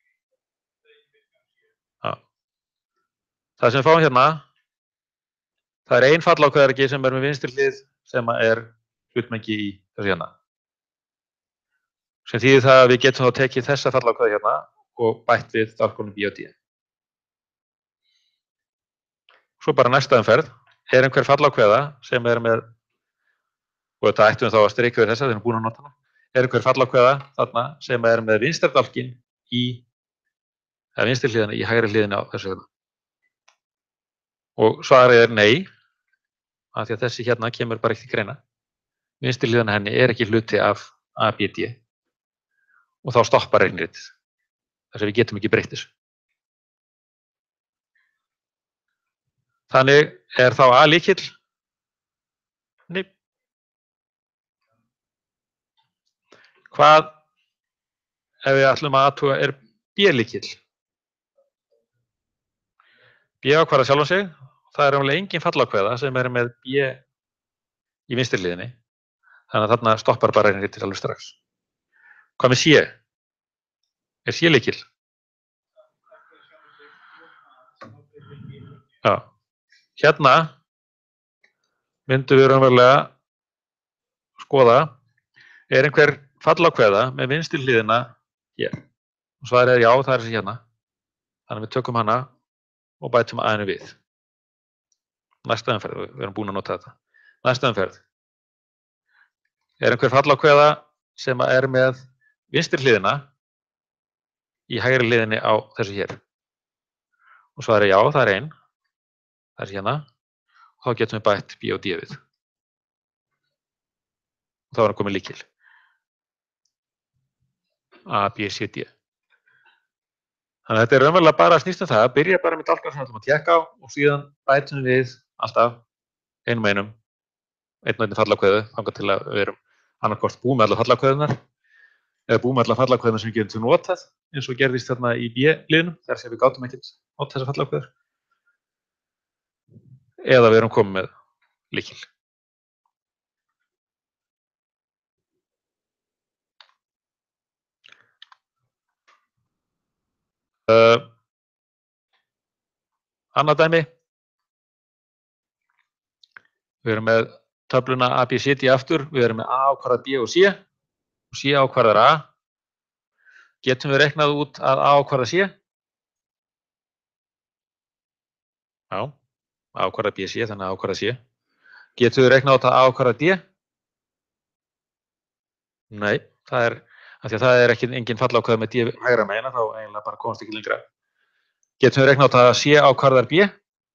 Já. Það sem við fáum hérna, það er ein fallákveðargi sem er með vinstri hlið sem er hlutmengi í þessu hérna. Sem þýðir það að við getum þá tekið þessa fallákveðu hérna og bætt við dálkunum B og D. Svo bara næsta umferð er einhver fallákveða sem er með, og þetta ættum við þá að strika við þessa, þegar við erum búin að nota hana, er einhver fallákveða þarna sem er með vinstri dálkin eða vinstri hliðina í hægri hliðina á þessu hérna. Og svarið er nei, af því að þessi hérna kemur bara ekki til greina. Vinstri hliðina henni er ekki hluti af ABD og þá stoppar reiknirítið. Þess að við getum ekki breytt þessu. Þannig er þá A líkill? Nei. Hvað ef við ætlum að athuga er B líkill? B ákvarðar sjálfan sig, það er ráðlega engin fallákveða sem er með B í vinstri hliðinni, þannig að þarna stoppar bara reiknirítið alveg strax. Hvað með C? Er C líkill? Já. Hérna myndum við raunverulega skoða, er einhver fallákveða með vinstri hliðina hér? Og svarið er já, það er þessi hérna. Þannig að við tökum hana og bætum A-inu við. Næsta umferð, við erum búin að nota þetta. Næsta umferð. Er einhver fallákveða sem er með vinstri hliðina í hægri hliðinni á þessu hér? Og svarið er já, það er ein. Það er hérna. Og þá getum við bætt B og D við. Og þá er hann komið líkil. A, B, C, D. Þannig að þetta er raunverulega bara að snýst það að byrja bara með dálkar sem við ætlum að tékka á og síðan bætum við alltaf einum einn og einni fallakveðu þangað til að við erum annarkvort búið með allar fallakveðunar eða búið með allar fallakveðunar sem við getum til notað eins og gerðist þarna í B-liðnum þar sem við gátum ekkert notað þessar fallakveður eða við erum komið með lykil. Annað dæmi. Við erum með töfluna A, B, C, D aftur. Við erum með A ákvarðað B og C og C ákvarðar A. Getum við reiknað út að A ákvarðar C? Já, A ákvarðar B, C, þannig að A ákvarðar C. Getum við reiknað út að A ákvarðar D? Nei, það er, af því að það er ekki engin fallákvæði með D hægra megina, þá eiginlega bara komast ekki lengra. Getum við reiknað út að C ákvarðar B?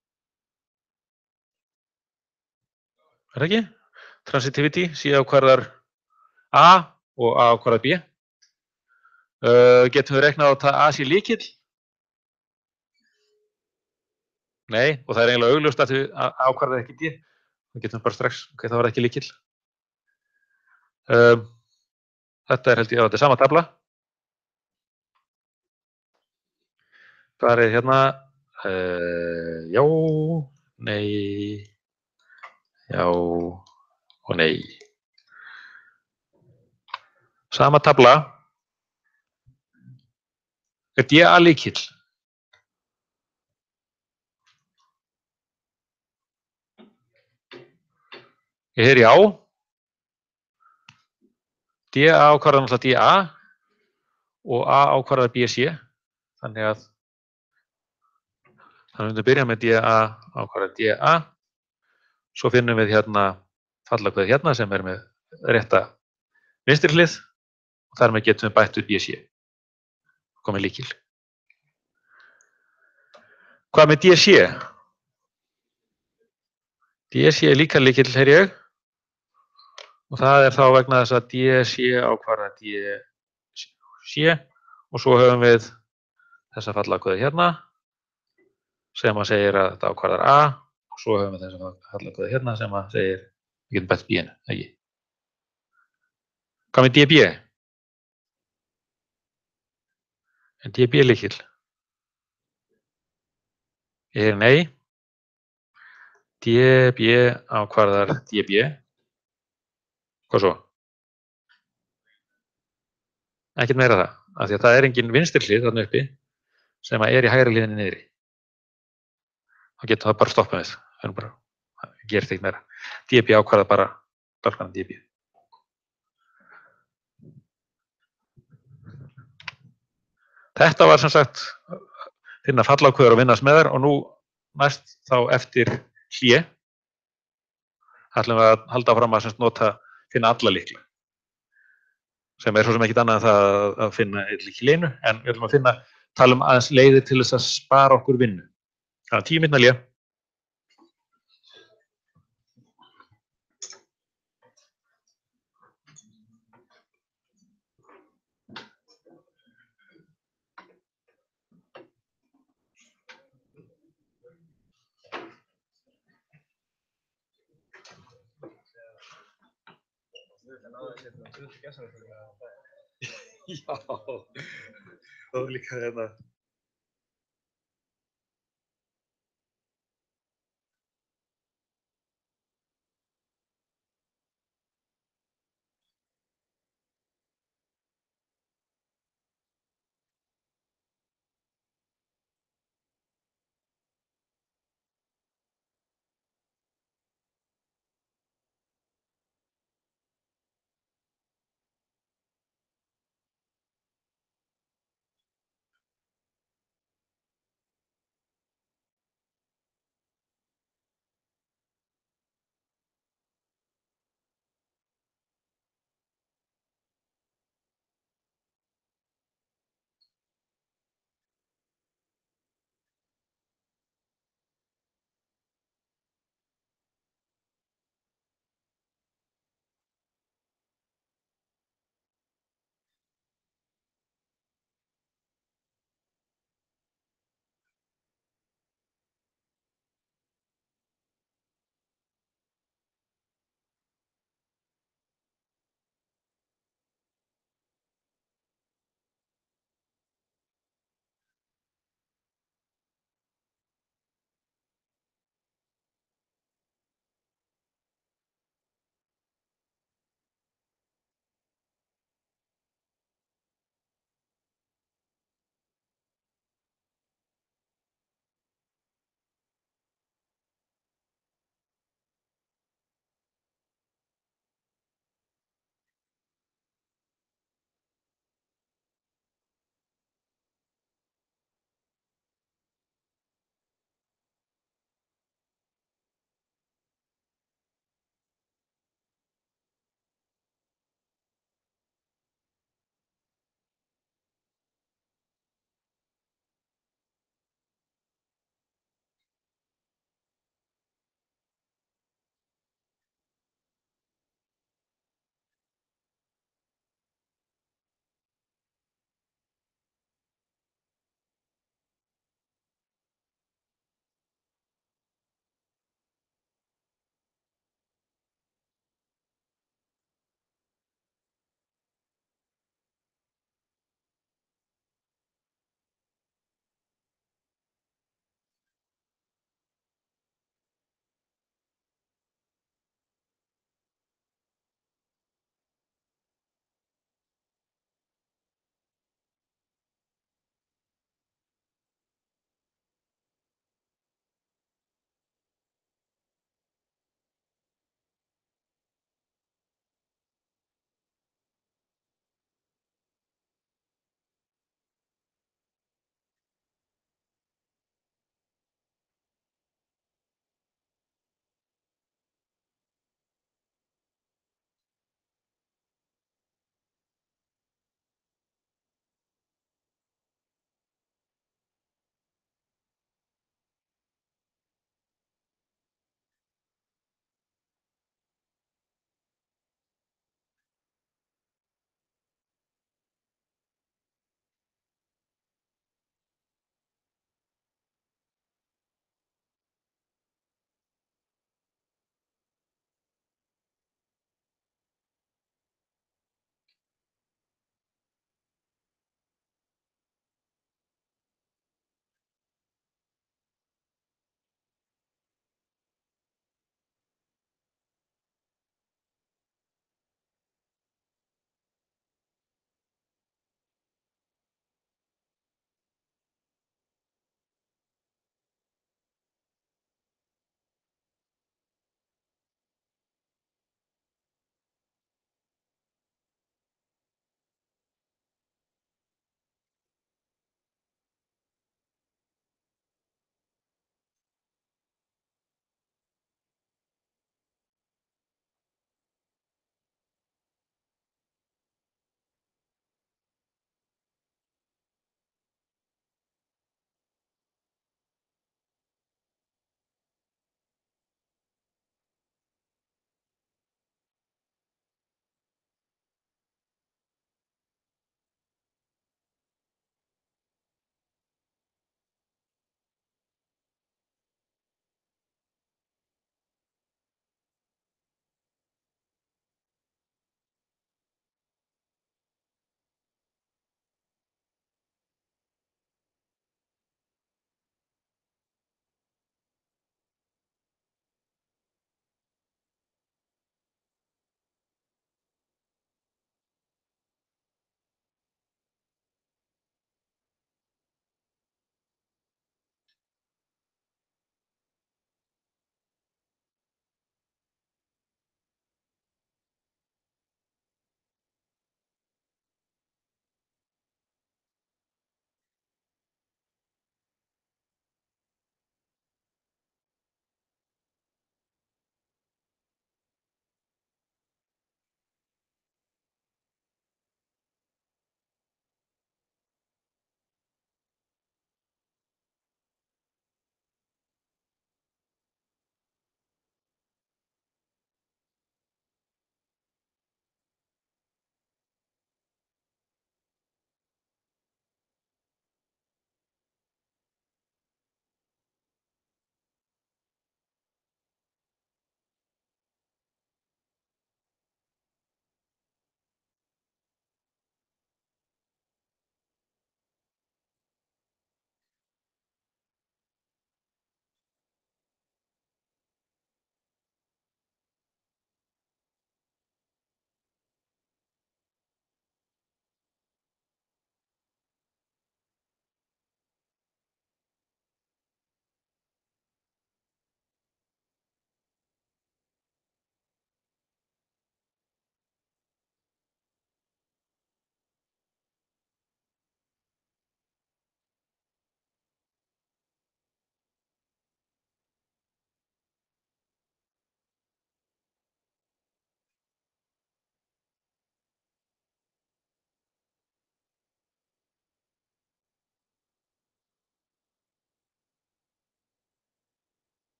Er það ekki? Transitivity, C ákvarðar A og A ákvarðar B. Getum við reiknað út að A sé lykill? Nei, og það er eiginlega augljóst að þau ákvarðar ekki D. Það getum við bara strax, ok, það var ekki lykill. Þetta er held ég, þetta er sama tafla. Hvað er hérna? Já, nei, já og nei. Sama tafla. Er DA lykill? Ég heyri já. DA ákvarðar náttúrulega DA og A ákvarðar BC. Þannig að við myndum byrja með DA ákvarðar DA. Svo finnum við hérna fallakveð hérna sem er með rétta vinstri hlið og þar með getum við bætt við BC. Komið lykil. Hvað með DC? DC er líka lykil, heyri ég. Og það er þá vegna þess að DC ákvarðar DC og svo höfum við þessa fallakveðu hérna sem að segir að þetta ákvarðar A og svo höfum við þessa fallakveðu hérna sem að segir við getum bætt B-inu, ekki? Hvað með DB? En DB lykil? Ég heyri nei. DB ákvarðar DB. Hvað svo? Ekkert meira það, af því að það er engin vinstri hlið þarna uppi sem að er í hægri hliðinni niðri. Þá getur það bara stoppað við. Það bara, gerir þetta ekki meira. DB ákvarðar bara dálkana DB. Þetta var sem sagt finna fallákveður og vinna smeðar og nú næst þá eftir hlé ætlum við að halda áfram að finna alla lykla sem er svo sem ekkit annað en það að finna lykil einu en við ætlum að tala aðeins leiðir til þess að spara okkur vinnu. Þannig að 10 mínútna hlé. Já, það er líka hérna.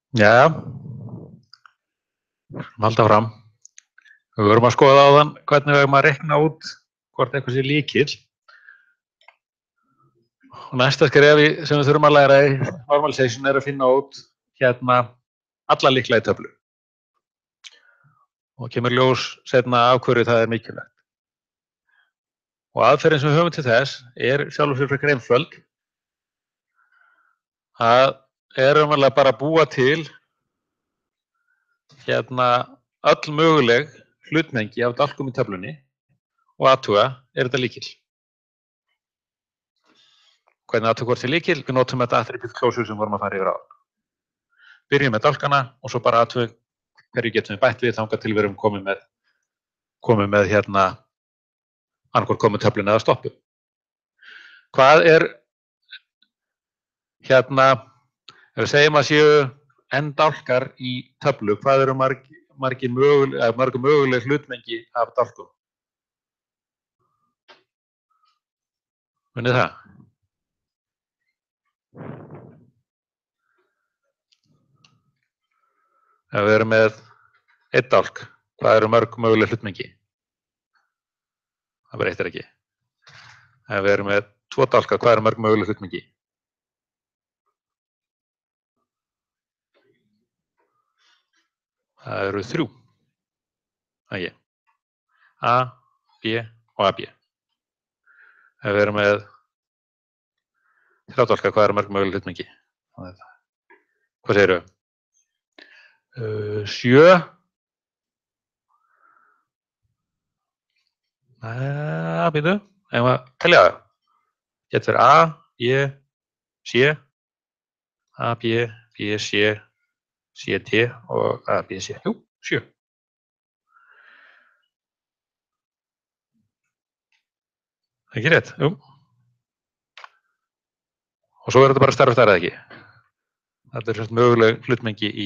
Já, halda fram. Við vorum að skoða áðan hvernig við erum að reikna út hvort eitthvað sé líkill. Og næsta skrefi sem við þurfum að læra í normalization er að finna út hérna alla lykla í töflu. Og kemur ljós seinna af hverju það er mikilvægt. Og aðferðin sem við höfum til þess er sjálfur sér frekar einföld. Það er umhverflega bara að búa til hérna öll möguleg hlutmengi af dálkum í töflunni og athuga, er þetta líkill? Hvernig athuga hvort er líkill? Við notum þetta attribute closure sem vorum að fara yfir á. Byrjum með dálkana og svo bara athuga hverju getum við bætt við þangað til við erum komið með hérna annarkvort komið töflunni eða stoppu. Hvað er hérna, ef við segjum að séu n dálkar í töflu, hvað eru mörgu möguleg hlutmengi af dálkum? Munið það? Ef við erum með einn dálk, hvað eru mörg möguleg hlutmengi? Það breytir ekki. Ef við erum með 2 dálka, hvað eru mörg möguleg hlutmengi? Það eru 3. Ekki. A, B og AB. Ef við erum með 3 dálka, hvað eru mörg möguleg hlutmengi? Hvað segirðu? 7. Býtu, ef að telja það. Getur verið A, B, C, A, B, B, C, C, D og A, B, C. Jú, 7. Ekki rétt, jú. Og svo er þetta bara stærð og stærð eða ekki. Þetta er svona möguleg hlutmengi í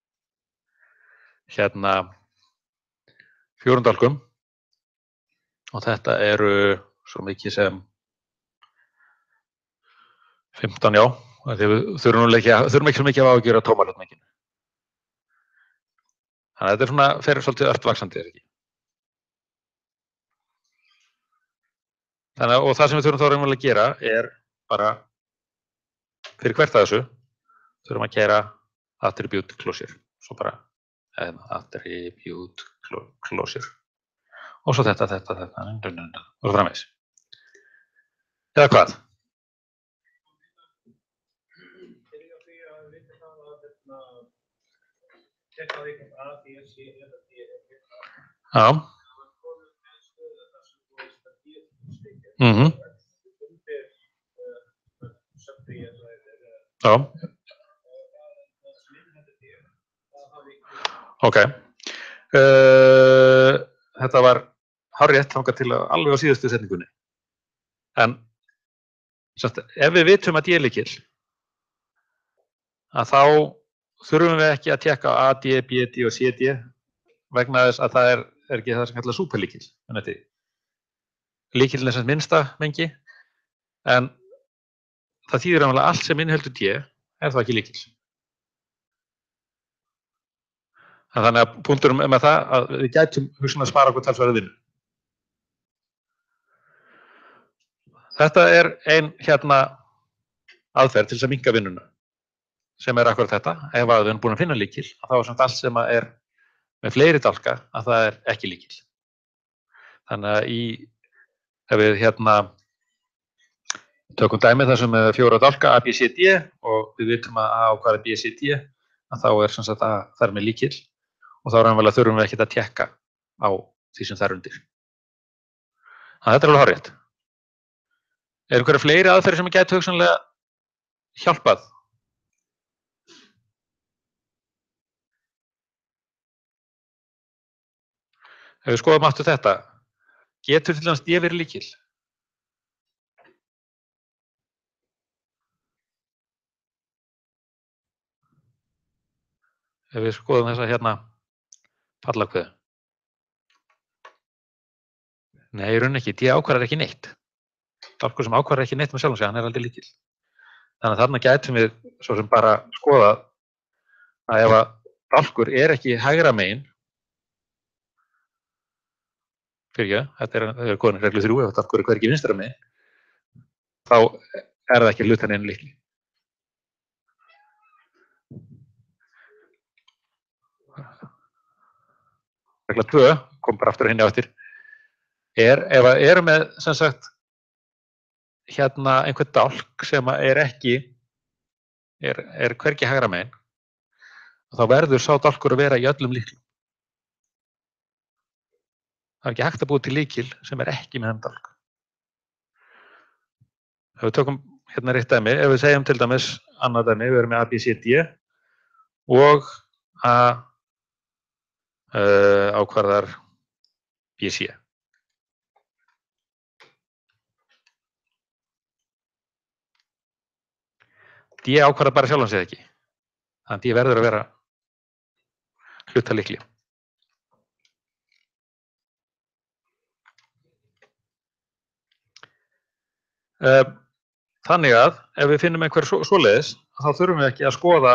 hérna 4 dálkum. Og þetta eru svo mikið sem 15, já. Þegar við þurfum ekki svo mikið að ágjöra tóma hlutmenginu. Þannig að þetta er svona, fer svolítið ört vaxandi, ekki? Þannig að, og það sem við þurfum þá raunverulega að gera er bara, fyrir hvert af þessu, þurfum að keyra attribute closure. Svo bara attribute closure. Og svo þetta, og svo framvegis. Eða hvað? Já. Já. Ok. Þetta var hárrétt þangað til alveg á síðustu setningunni. En ef við vitum að D er lykill, að þá þurfum við ekki að tékka A, D, B, D og C, D vegna þess að það er ekki það sem kallað súperlykill. Lykillinn er sem minnsta mengi, en það þýðir að allt sem inniheldur D er þá ekki lykill. Þannig að punkturum með það að við gætum hugsanlega að spara okkur talsverða vinnu. Þetta er ein aðferð til þess að minnka vinnuna, sem er akkurat þetta. Ef við erum búin að finna lykill, þá er samt allt sem er með fleiri dálka að það er ekki lykill. Þannig að ef við tökum dæmi þar sem er 4 dálka A, B, C, D og við vitum að A og hvað er B, C, D, að þá er sem sagt að það er með lykill og þá þurfum við ekkert að tékka á því sem það er undir. Þannig að þetta er alveg hárrétt. Er einhverja fleiri aðferðir sem gætu hugsanlega hjálpað? Ef við skoðum aftur þetta, getur til dæmis D verið lykill? Ef við skoðum þessa fallakveðu. Nei, í rauninni ekki. D ákvarðar ekki neitt. Dálkur sem ákvarðar ekki neitt með sjálfum sig, hann er aldrei lykill. Þannig að þarna gætum við svo sem bara skoða að ef að dálkur ekki hægra megin, þetta er komin reglu 3, ef dálkur hvergi vinstra megin, þá það ekki hlutaninn lykli. Regla 2, kom bara aftur henni á eftir, ef að eru með sem sagt hérna einhvern dálk sem er hvergi hægra megin, þá verður sá dálkur að vera í öllum lyklum. Það er ekki hægt að búa til lykil sem er ekki með þann dálk. Ef við tökum hérna rétt dæmi, ef við segjum til dæmis annað dæmi, við erum með A, B, C, D og A ákvarðar B, C. D ákvarðar bara sjálfan sig ekki. Þannig að D verður að vera hlutalykli. Þannig að ef við finnum einhver svoleiðis, þá þurfum við ekki að skoða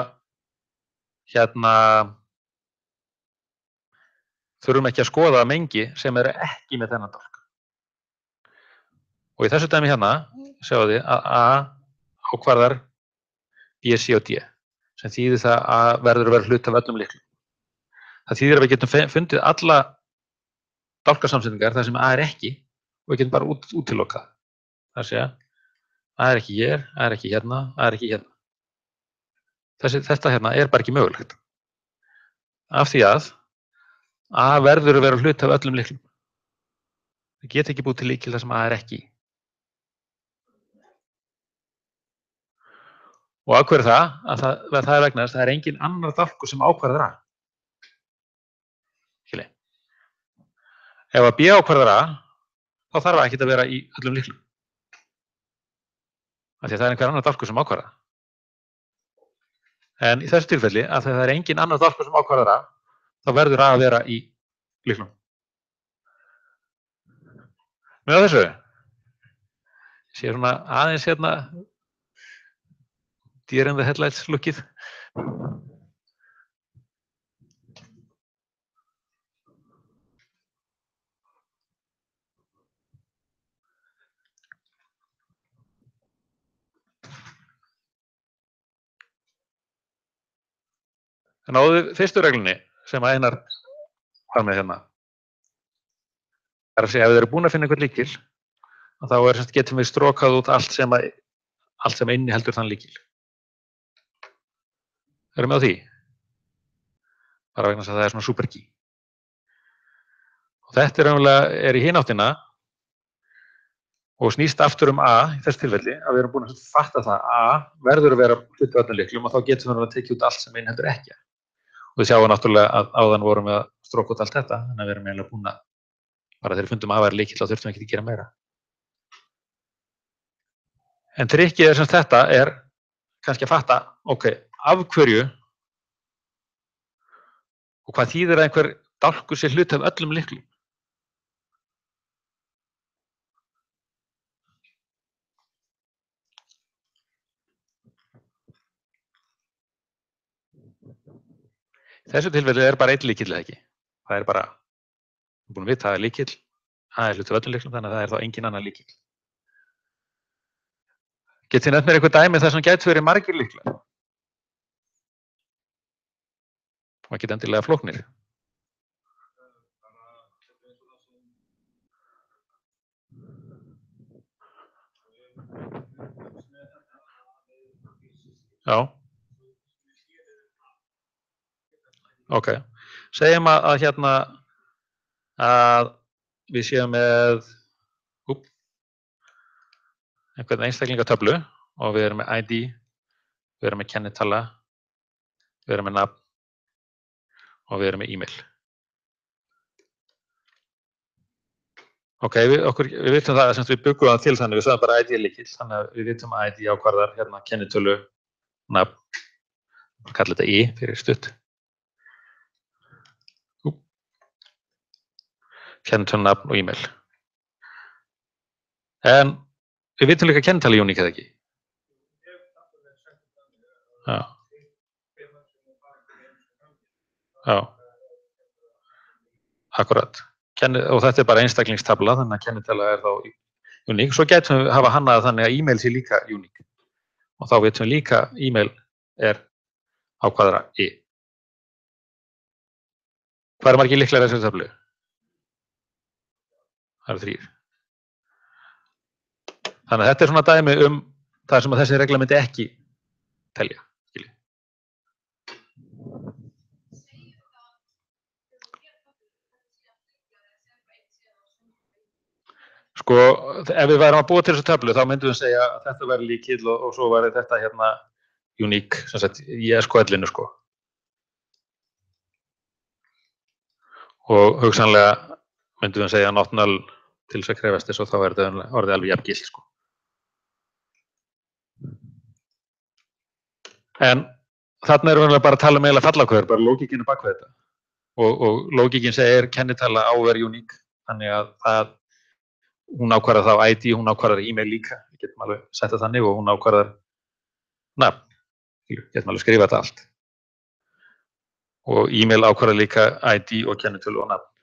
þurfum ekki að skoða mengi sem eru ekki með þennan dálk. Og í þessu dæmi hérna sjáum við að A ákvarðar B, C og D, sem þýðir það að A verður að vera hluti af öllum lyklum. Það þýðir að við getum fundið alla dálkasamsetningar þar sem A er ekki og við getum bara útilokað. Það sé að A er ekki hér, A er ekki hérna, A er ekki hérna. Þetta hérna er bara ekki mögulegt. Af því að A verður að vera hluti af öllum lyklum. Við getum ekki búið til lykil þar sem A er ekki. Og af hverju það? Það er vegna þess að það er engin annar dálkur sem ákvarðar A. Skilji. Ef að B ákvarðar A, þá þarf það ekki að vera í öllum lyklum. Af því að það er einhver annar dálkur sem ákvarðar. En í þessu tilfelli, að það er engin annar dálkur sem ákvarðar A, þá verður A að vera í lyklum. Með þessu? Ég sé svona aðeins hérna deer in the headlights lukkið. En áður fyrstu reglunni sem að Einar var með hérna. Það er að segja, ef þið eru búin að finna einhvern lykil, þá getum við strokað út allt sem inniheldur þann lykil. Erum við á því? Bara vegna þess að það er svona superkey. Og þetta er í hináttina og snýst aftur um A í þessu tilfelli, að við erum búin að fatta það að A verður að vera hluti af öllum lyklum og þá getum við að tekja út allt sem inniheldur ekki. Og við sjáum náttúrulega að áðan vorum við að stroka út allt þetta, þannig að við erum eiginlega búin að bara þegar við fundum að A væri lykill þá þurftum við ekki að gera meira. En trikkið er sem þetta er kannski að fatta, ok, af hverju og hvað þýðir að einhver dálkur sé hluti af öllum lyklum? Í þessu tilfelli er bara einn lykill eða ekki. Það er bara, við erum búin að vita að það er lykill, það er hluti af öllum lyklum, þannig að það er þá engin annar lykill. Getið þið nefnt mér eitthvað dæmi þar sem gæti verið margir lyklar? Og ekki endilega flóknir. Já. Ok. Segjum að hérna að við séum með einhvern einstaklingatöflu og við erum með ID, við erum með kennitala, við erum með nafn og við erum með e-mail. Ok, við vitum það sem við byggum það til þannig, við sagðum bara ID er lykill, þannig að við vitum að ID ákvarðar hérna kennitölu, nafn, við kallum þetta I fyrir stutt. Kennitölu, nafn og e-mail. En við vitum líka kennitala uník eða ekki? Já. Já. Akkurat. Og þetta bara einstaklingstabla, þannig að kennitala þá uník. Svo getum við hafa hannað þannig að e-mail sé líka uník. Og þá veitum við líka e-mail á hvaðra i. Hvað margir lyklar þessari töflu? Það 3. Þannig að þetta svona dæmi það sem að þessi regla myndi ekki telja. Sko, ef við værum að búa til þessu töflu, þá myndum við segja að þetta væri líkill og svo væri þetta hérna uník, sem sagt, í SQL-inu, sko. Og hugsanlega myndum við segja not null til þess að krefast þess og þá er þetta orðið alveg jafn gilt, sko. En þarna erum við bara að tala eiginlega fallakvöður, bara lógíkinu bak við þetta. Og lógíkin segir kennitala á er uník, þannig að hún ákvarðar þá ID, hún ákvarðar e-mail líka, við getum alveg sett það þannig og hún ákvarðar nafn, við getum alveg skrifað þetta allt. Og e-mail ákvarðar líka ID og kennitölu og nafn.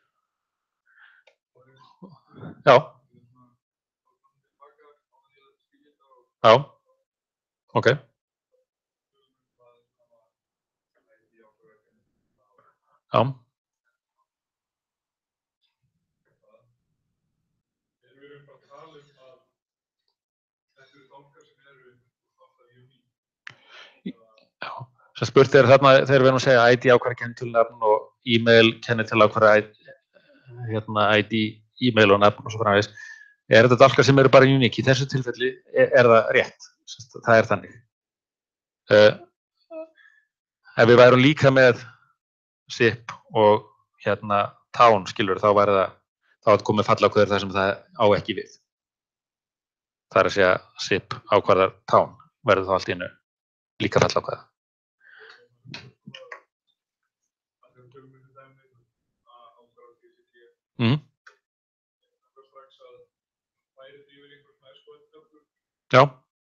Já. Já, ok. Já. Sem spurt þarna þegar við erum að segja ID ákvarðar kennitölu nafn og e-mail kennitölu ákvarðar ID, e-mail og nafn og svo framvegis. Þetta dálkar sem eru bara uník? Í þessu tilfelli það rétt. Það þannig. Ef við værum líka með SIP og town, skilur, þá var komið fallakvöður þar sem það á ekki við. Það að segja SIP ákvarðar town, verður þá allt í einu líka fallakvöða. Já.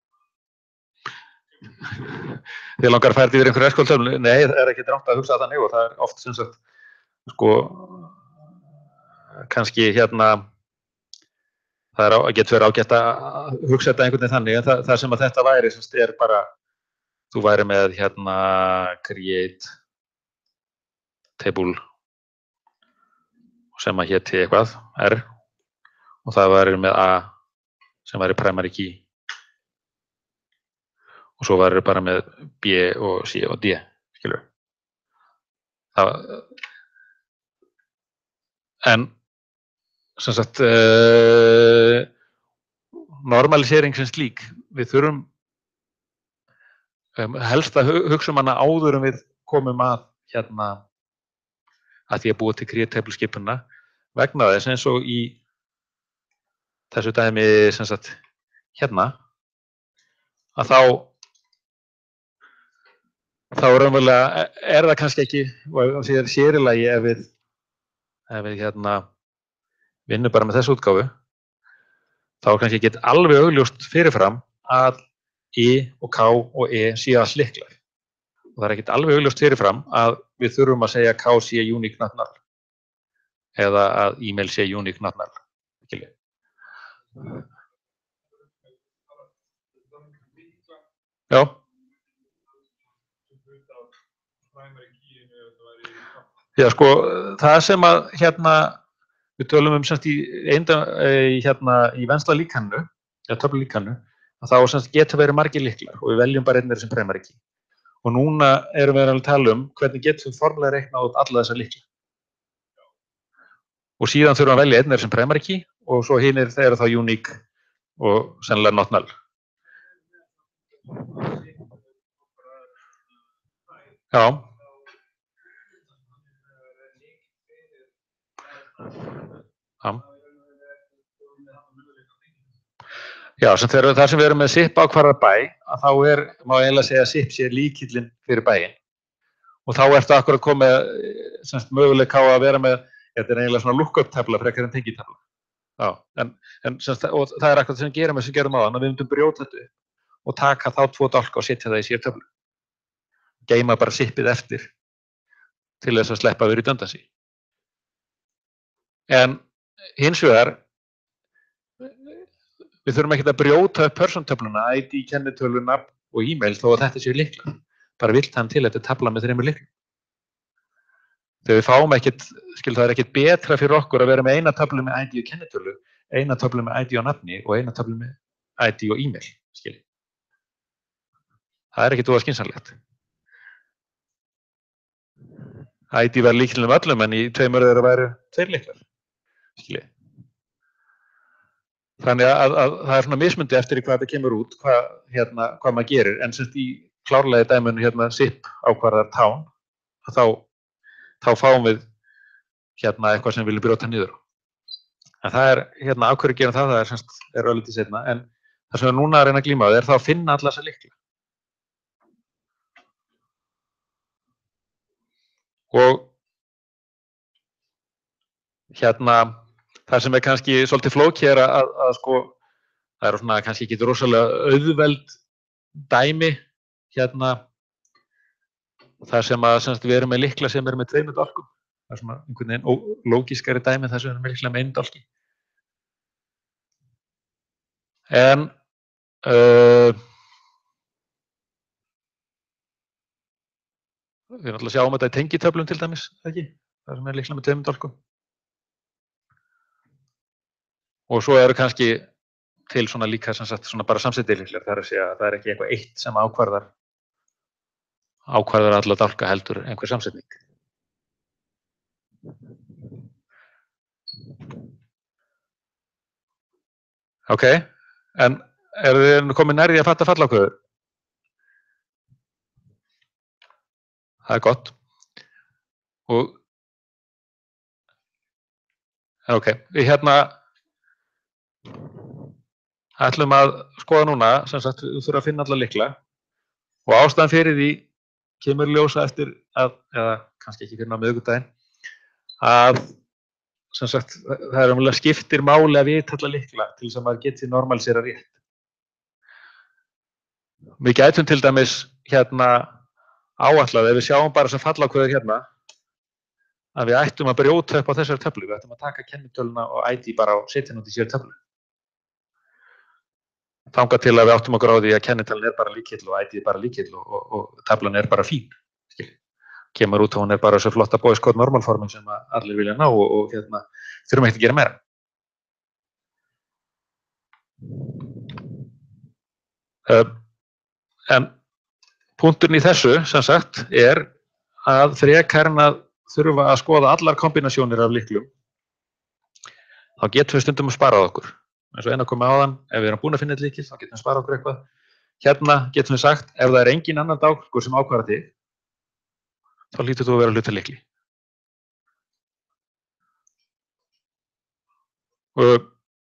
Þið langar að færa yfir einhverju SQL-töflu? Nei, það ekki rangt að hugsa þannig og það oft sem sagt, sko, kannski það getur verið ágætt að hugsa þetta einhvern veginn þannig, en það sem að þetta væri sem bara, þú væri með create table sem að héti eitthvað, R, og það væri með A sem væri primary key. Og svo var bara með B og C og D, skilur. En, sem sagt, normalisering sem slík, við þurfum helst að hugsa hana áður en við komum að að því að búa til create table skipunina vegna þess eins og í þessu dæmi, sem sagt, að þá raunverulega það kannski ekki, og það sér í lagi ef við vinnum bara með þessu útgáfu, þá kannski ekki alveg augljóst fyrirfram að I og K og E séu allt lyklar. Og það ekki alveg augljóst fyrirfram að við þurfum að segja K sé unique not null eða að e-mail sé unique not null. Já. Já, sko, það sem að við tölum semst í venstra líkanu, töflu líkanu, að þá semst geta verið margir lyklar og við veljum bara einn sem primary key. Og núna erum við að tala hvernig getum við formulega reiknað út alla þessa lykla. Og síðan þurfum við að velja einn sem primary key og svo hinir eru þá unique og sennilega not null. Já. Já, þar sem við erum með SIP ákvarðar bæ, að þá má eiginlega segja að SIP sé líkillinn fyrir bæinn. Og þá ertu akkurat komið möguleika á að vera með, þetta eiginlega svona lookup-tafla frekar en tengitafla. Já, og það akkurat sem við gerum að gerum áðan, að við myndum brjóta þetta upp og taka þá tvo dálka og setja það í sér töflu. Geyma bara SIP-ið eftir til þess að sleppa við redundancy. En hins vegar, við þurfum ekki að brjóta upp persónutöfluna, ID, kennitölu, nafn og e-mail þó að þetta séu lyklar. Bara vilt hann til þetta tabla með 3 lyklum. Þegar við fáum ekkert, það er ekkert betra fyrir okkur að vera með eina töflu með ID og kennitölu, eina töflu með ID og nafni og eina töflu með ID og e-mail, skilji. Það er ekkert skynsamlegt. ID var lykillinn öllum en í 2 þeirra væru 2 lyklar, skilji. Þannig að það er svona mismundi eftir í hvað þetta kemur út, hvað maður gerir, en semst í klárlega dæminu SIP ákvarðar tán, þá fáum við eitthvað sem við viljum brjóta niður. En það er af hverju gerum það er semst örlítið seinna, en það sem við núna að reyna að glíma við er þá að finna alla þessa lykla. Og það sem er kannski svolítið flókið er að sko, það eru svona kannski ekki rosalega auðveld dæmi þar sem við erum með lykla sem eru með 2 dálkum. Það er svona einhvern veginn lógískari dæmi þar sem við erum með lykla með 1 dálki. En við náttúrulega sjáum þetta í tengitöflum til dæmis, ekki? Það sem er lykla með 2 dálkum. Og svo eru kannski til svona líka svona bara samsettilyklar, það er að segja að það er ekki eitthvað eitt sem ákvarðar alla dálka heldur einhver samsetning. Ok, en eru þið komin nær í að fatta fallákvöður? Það er gott. Og ok, við ætlum að skoða núna, sem sagt, við þurfum að finna alla lykla og ástæðan fyrir því kemur ljósa eftir eða kannski ekki fyrir á miðvikudaginn, að sem sagt, það er skiptir máli að vita alla lykla til þess að maður geti normalisera rétt. Við gætum til dæmis áætlað, ef við sjáum bara sem fallákvöður að við ættum að brjóta upp á þessari töflu, við ættum að taka kennitöluna og ID bara og setja út í sér töflu. Þangað til að við áttum okkur á því að kennitölan er bara líkill og ID er bara líkill og töflan er bara fín. Kemur út og hún er bara svo flotta boys code normalformin sem allir vilja ná og þurfum ekki að gera meira. En punkturinn í þessu, sem sagt, er að frekar en að þurfa að skoða allar kombinasjónir af lyklum, þá getum við stundum að spara á okkur. Eins og eina komið áðan, ef við erum búin að finna eitt lykil, þá getum við spara okkur eitthvað. Getum við sagt, ef það er engin annan dálkur sem ákvarðar þig, þá hlýtur þú að vera hlutalykli. Og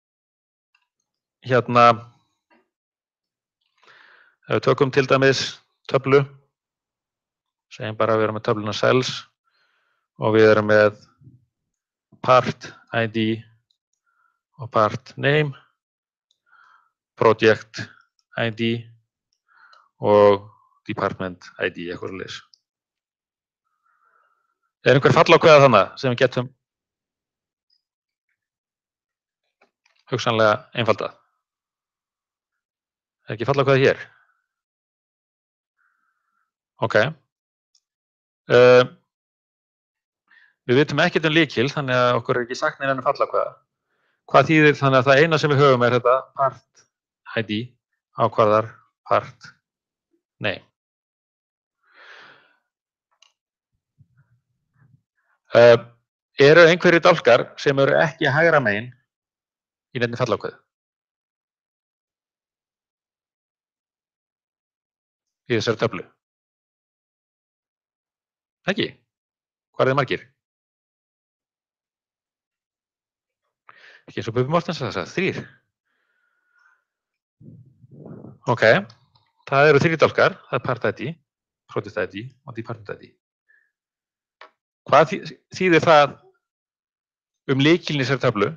ef við tökum til dæmis töflu, segjum bara að við erum með töfluna cells og við erum með part ID og part name, project ID og department ID, eitthvað svoleiðis. Er einhver fallákvæða þannig sem við getum hugsanlega einfaldað? Er ekki fallákvæða hér? Ok. Við vitum ekkert lykil, þannig að okkur er ekki sagt neina fallákvæða. Hvað þýðir þannig að það eina sem við höfum er þetta part ID ákvarðar part name. Eru einhverjir dálkar sem eru ekki hægra megin í neinni fallákvæðu? Í þessari töflu? Ekki? Hvað eru þið margir? Ekki eins og Bubi Mortens að það sagði, 3. Ok, það eru 3 dálkar, það er part ID, project ID og department ID. Hvað þýðir það lykilinn í þessari töflu?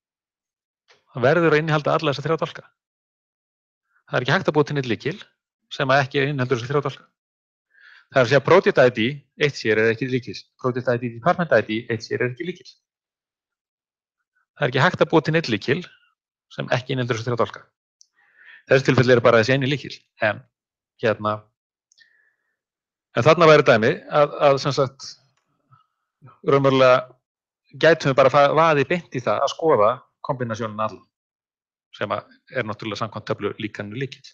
Það verður að innihalda alla þessa 3 dálka. Það er ekki hægt að búa til neitt lykil sem ekki inniheldur þessi 3 dálka. Það er að segja project ID eitt sér ekki lykils. Project ID, department ID eitt sér ekki lykils. Það ekki hægt að búa til neitt lykil sem ekki inniheldur þessi 3 dálka. Þessi tilfelli bara þessi eini lykil. En þarna væri dæmi að sem sagt raunverulega gætum við bara vaðið beint í það að skoða kombinasjónin alla sem er náttúrulega samkvæmt töflu líkanu lykil.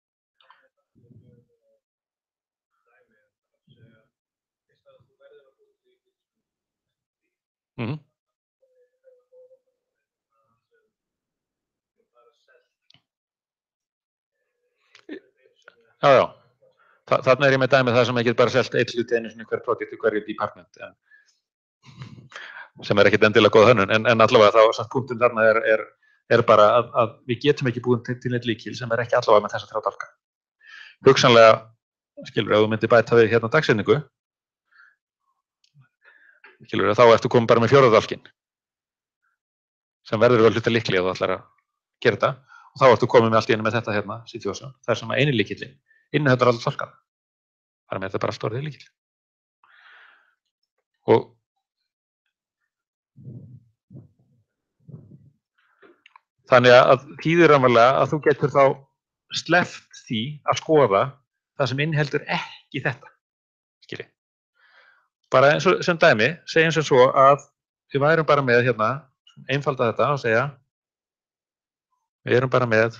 Já. Þarna ég með dæmi það sem ég get bara selt eitt hlut einu sinni hver projekt í hverju department sem ekkert endilega góð hönnun en allavega þá samt punktum þarna er bara að við getum ekki búin til neitt lykil sem ekki allavega með þessa 3 dálka. Hugsanlega, skilur, ef þú myndir bæta við hérna dagsetningu, skilur, þá ertu komin bara með 4. dálkinn sem verður vel hluta lykli ef þú ætlar að gera þetta og þá ertu komin með allt í einu með þetta hérna, situation, þar sem eini lykillinn inniheldur alla dálkana. Þar með þetta bara allt orðið lykil. Og þannig að þýðir raunverulega að þú getur þá sleppt því að skoða það sem inniheldur ekki þetta. Skilji. Bara eins og sem dæmi, segjum sem svo að við værum bara með hérna, einfalda þetta og segja við erum bara með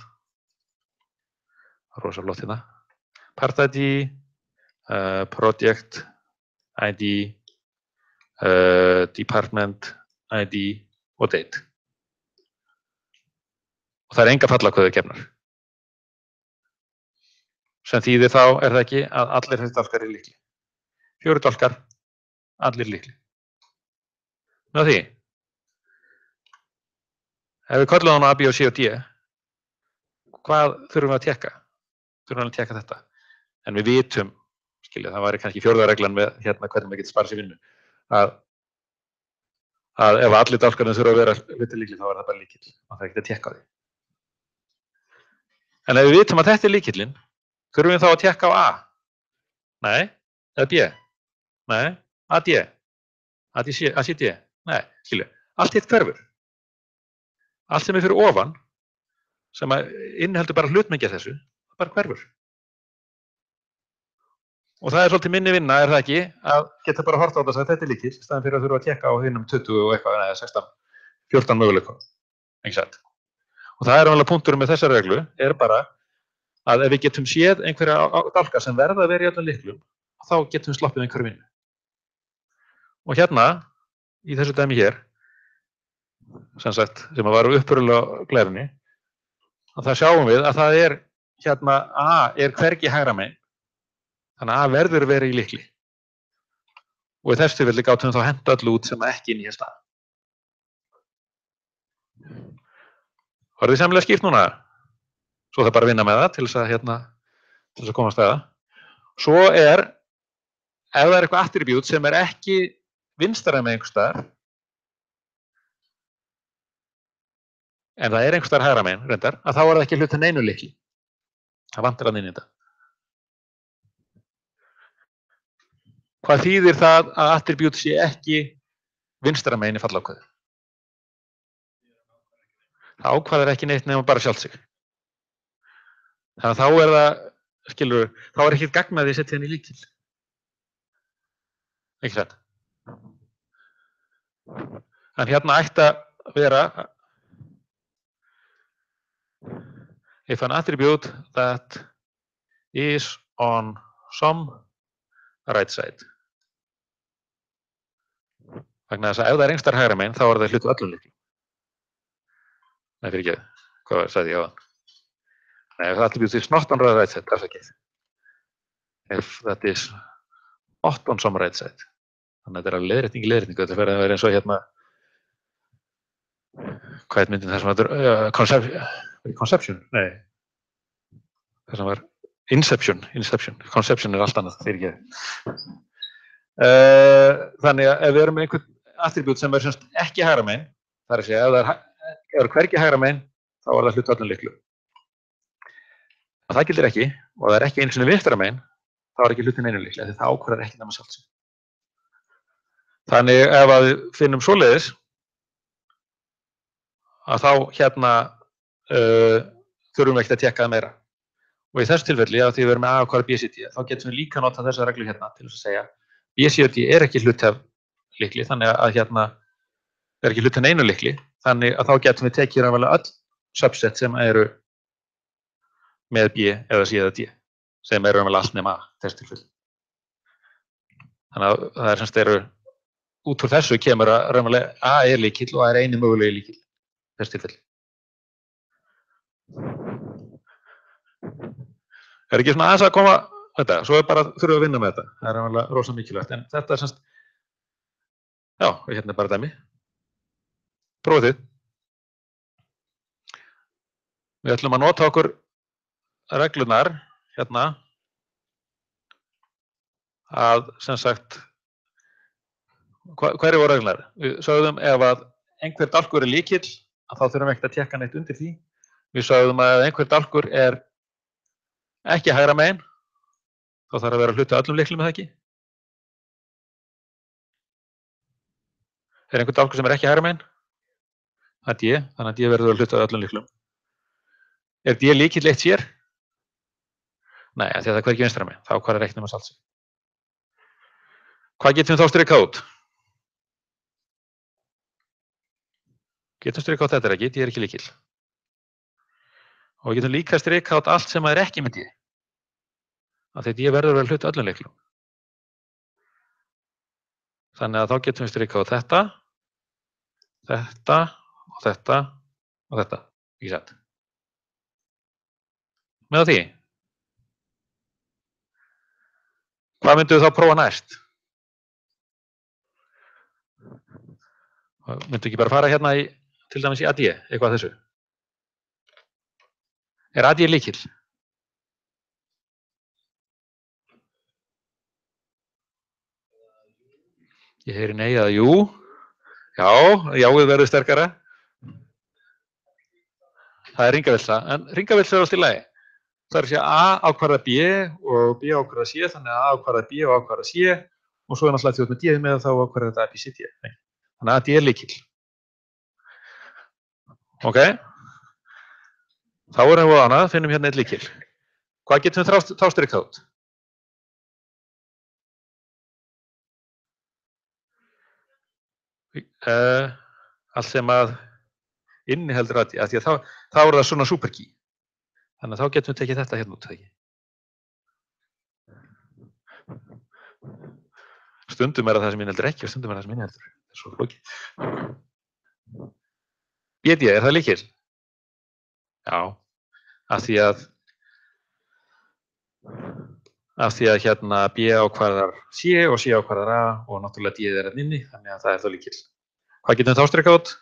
rosa flott hérna part ID, project ID, department ID og date. Og það enga fallakvöður gefnar. Sem þýðir þá það ekki að allir þessi dálkar eru lykli. 4 dálkar, allir lykli. Ná því, ef við köllum hana A, B og C og D, hvað þurfum við að tékka? Þurfum við að tékka þetta. En við vitum, skilja, það væri kannski 4. reglan með hérna hvernig maður getur sparað sér vinnu, að ef allir dálkarnir þurfa að vera hluti lykli þá það bara lykill. Það ekki að tékka á því. En ef við vitum að þetta lykillinn, þurfum við þá að tékka á A? Nei. Eða B? Nei. AD? ACD? Nei, skilja. Allt hitt hverfur. Allt sem fyrir ofan, sem inniheldur bara hlutmengi þessu, bara hverfur. Og það svolítið minni vinna, það ekki, að geta bara horft á þess að þetta lykill, í staðinn fyrir að þurfa að tékka á hinum 20 og eitthvað, eða 16, 14 möguleikum. Ekki satt. Og það alveg punkturinn með þessa reglu, bara að ef við getum séð einhverja dálka sem verða að vera í öllum lyklum, þá getum við sloppið einhverju vinnu. Og hérna, í þessu dæmi hér, sem sagt, sem var upprunalega glerunni, að það sjáum við að það hérna A hvergi hægra megin, þannig að A verður verið í lykli. Og í þessu tilfelli gátum við þá hent öllu út sem ekki inn í hér stað. Var þið semlega skýrt núna? Svo það bara að vinna með það til þess að komast að það. Svo ef það eitthvað attribút sem ekki vinstara með einhvers staðar, en það einhvers staðar hægra megin, reyndar, að þá það ekki hluta neinu lykli. Það vantar að inn í þetta. Hvað þýðir það að attribút sé ekki vinstra megin í fallákvæði? Það ákvæðir ekki neitt nema bara sjálft sig. Þannig að þá það, skilur, þá ekkert gagn með því að setja henni í lykil. Ekki satt. En hérna ætti að vera if an attribute that is on some right side. Vegna þess að ef það einhvers staðar hægra megin, þá það hlutu öllum lyklum. Nei, fyrir ekki, hvað sagði ég á það? Nei, if the attribute is not on the right side, that's okay. If that is not on some right side. Þannig að þetta leiðrétting í leiðréttingu, þetta fyrir að vera eins og hérna, hvað myndin þar sem þetta conception? Nei, það sem var inception, conception allt annað, fyrir ekki. Þannig að ef við erum með einhvern attribút sem semst ekki hægra megin, það að segja, ef það hvergi hægra megin, þá það hlutu öllum lyklum. það gildir ekki og það ekki einu sinni vinstra megin, þá ekki hlutin einu líklega, því það ákvarðar ekki nema sjálft sig. Þannig ef að við finnum svoleiðis, að þá þurfum við ekki að tekka það meira. Og í þessu tilfelli, að því við erum með A ákvarðar B, C, D, þá getum við líka notað þessa reglu til að segja B, C og D ekki hluti af lykli, þannig að ekki hluti af einu lykli, þannig að þá getum við tekið raunverulega öll subset sem eru með B eða C eða D, sem eru raunverulega allt nema A þessu tilfelli. Þannig að það semst út úr þessu kemur að raunverulega A lykill og A eini mögulegi lykill þessu tilfelli. Ekki svona aðeins að koma þetta, svo bara þurfum við að vinna með þetta. Það raunverulega rosa mikilvægt, en þetta semst, já, hérna bara dæmi. Prófið þið. Við ætlum að nota okkur reglunar að sem sagt, hverju voru reglunar? Við sögðum ef að einhver dálkur lykill, að þá þurfum við ekkert að tékka neitt undir því. Við sögðum að ef einhver dálkur ekki hægra megin, þá þarf að vera hluti af öllum lyklum, eða ekki? Einhver dálkur sem ekki hægra megin? Það D, þannig að D verður að hluti af öllum lyklum. D lykill eitt sér? Nei, því að það hvergi vinstra megin, þá hvað ekki nema sjálft sig. Hvað getum við þá strikað út? Getum strikað út þetta ekki, D ekki lykill. Og við getum líka strikað út allt sem ekki með D. Af því að D verður að vera hluti af öllum lyklum. Þannig að þá getum við strikað út þetta, þetta og þetta og þetta, ekki satt. Með því. Hvað myndum við þá prófa næst? Myndum við ekki bara fara hérna til dæmis í AD, eitthvað þessu? AD lykill? Ég heyri nei eða jú. Já, jáið verður sterkara. Það hringavilsa, en hringavilsa allt í lagi. Það að segja A ákvarðar B og B ákvarðar C, þannig að A ákvarðar B og ákvarðar C og svo náttúrulega því út með D með þá ákvarðar þetta A, B, C, D. Þannig að D lykill. Ok? Þá erum við ánað, finnum hérna eitt lykill. Hvað getum við þá strikað út? Allt sem að inniheldur AD, af því að þá það svona superkey. Þannig að þá getum við tekið þetta hérna út, ekki? Stundum það sem inniheldur ekki og stundum það sem inniheldur. Það er svo flókið. BD, það lykill? Já, af því að B ákvarðar C og C ákvarðar A og náttúrulega D hérna inni, þannig að það þá lykill. Hvað getum við þá strikað út?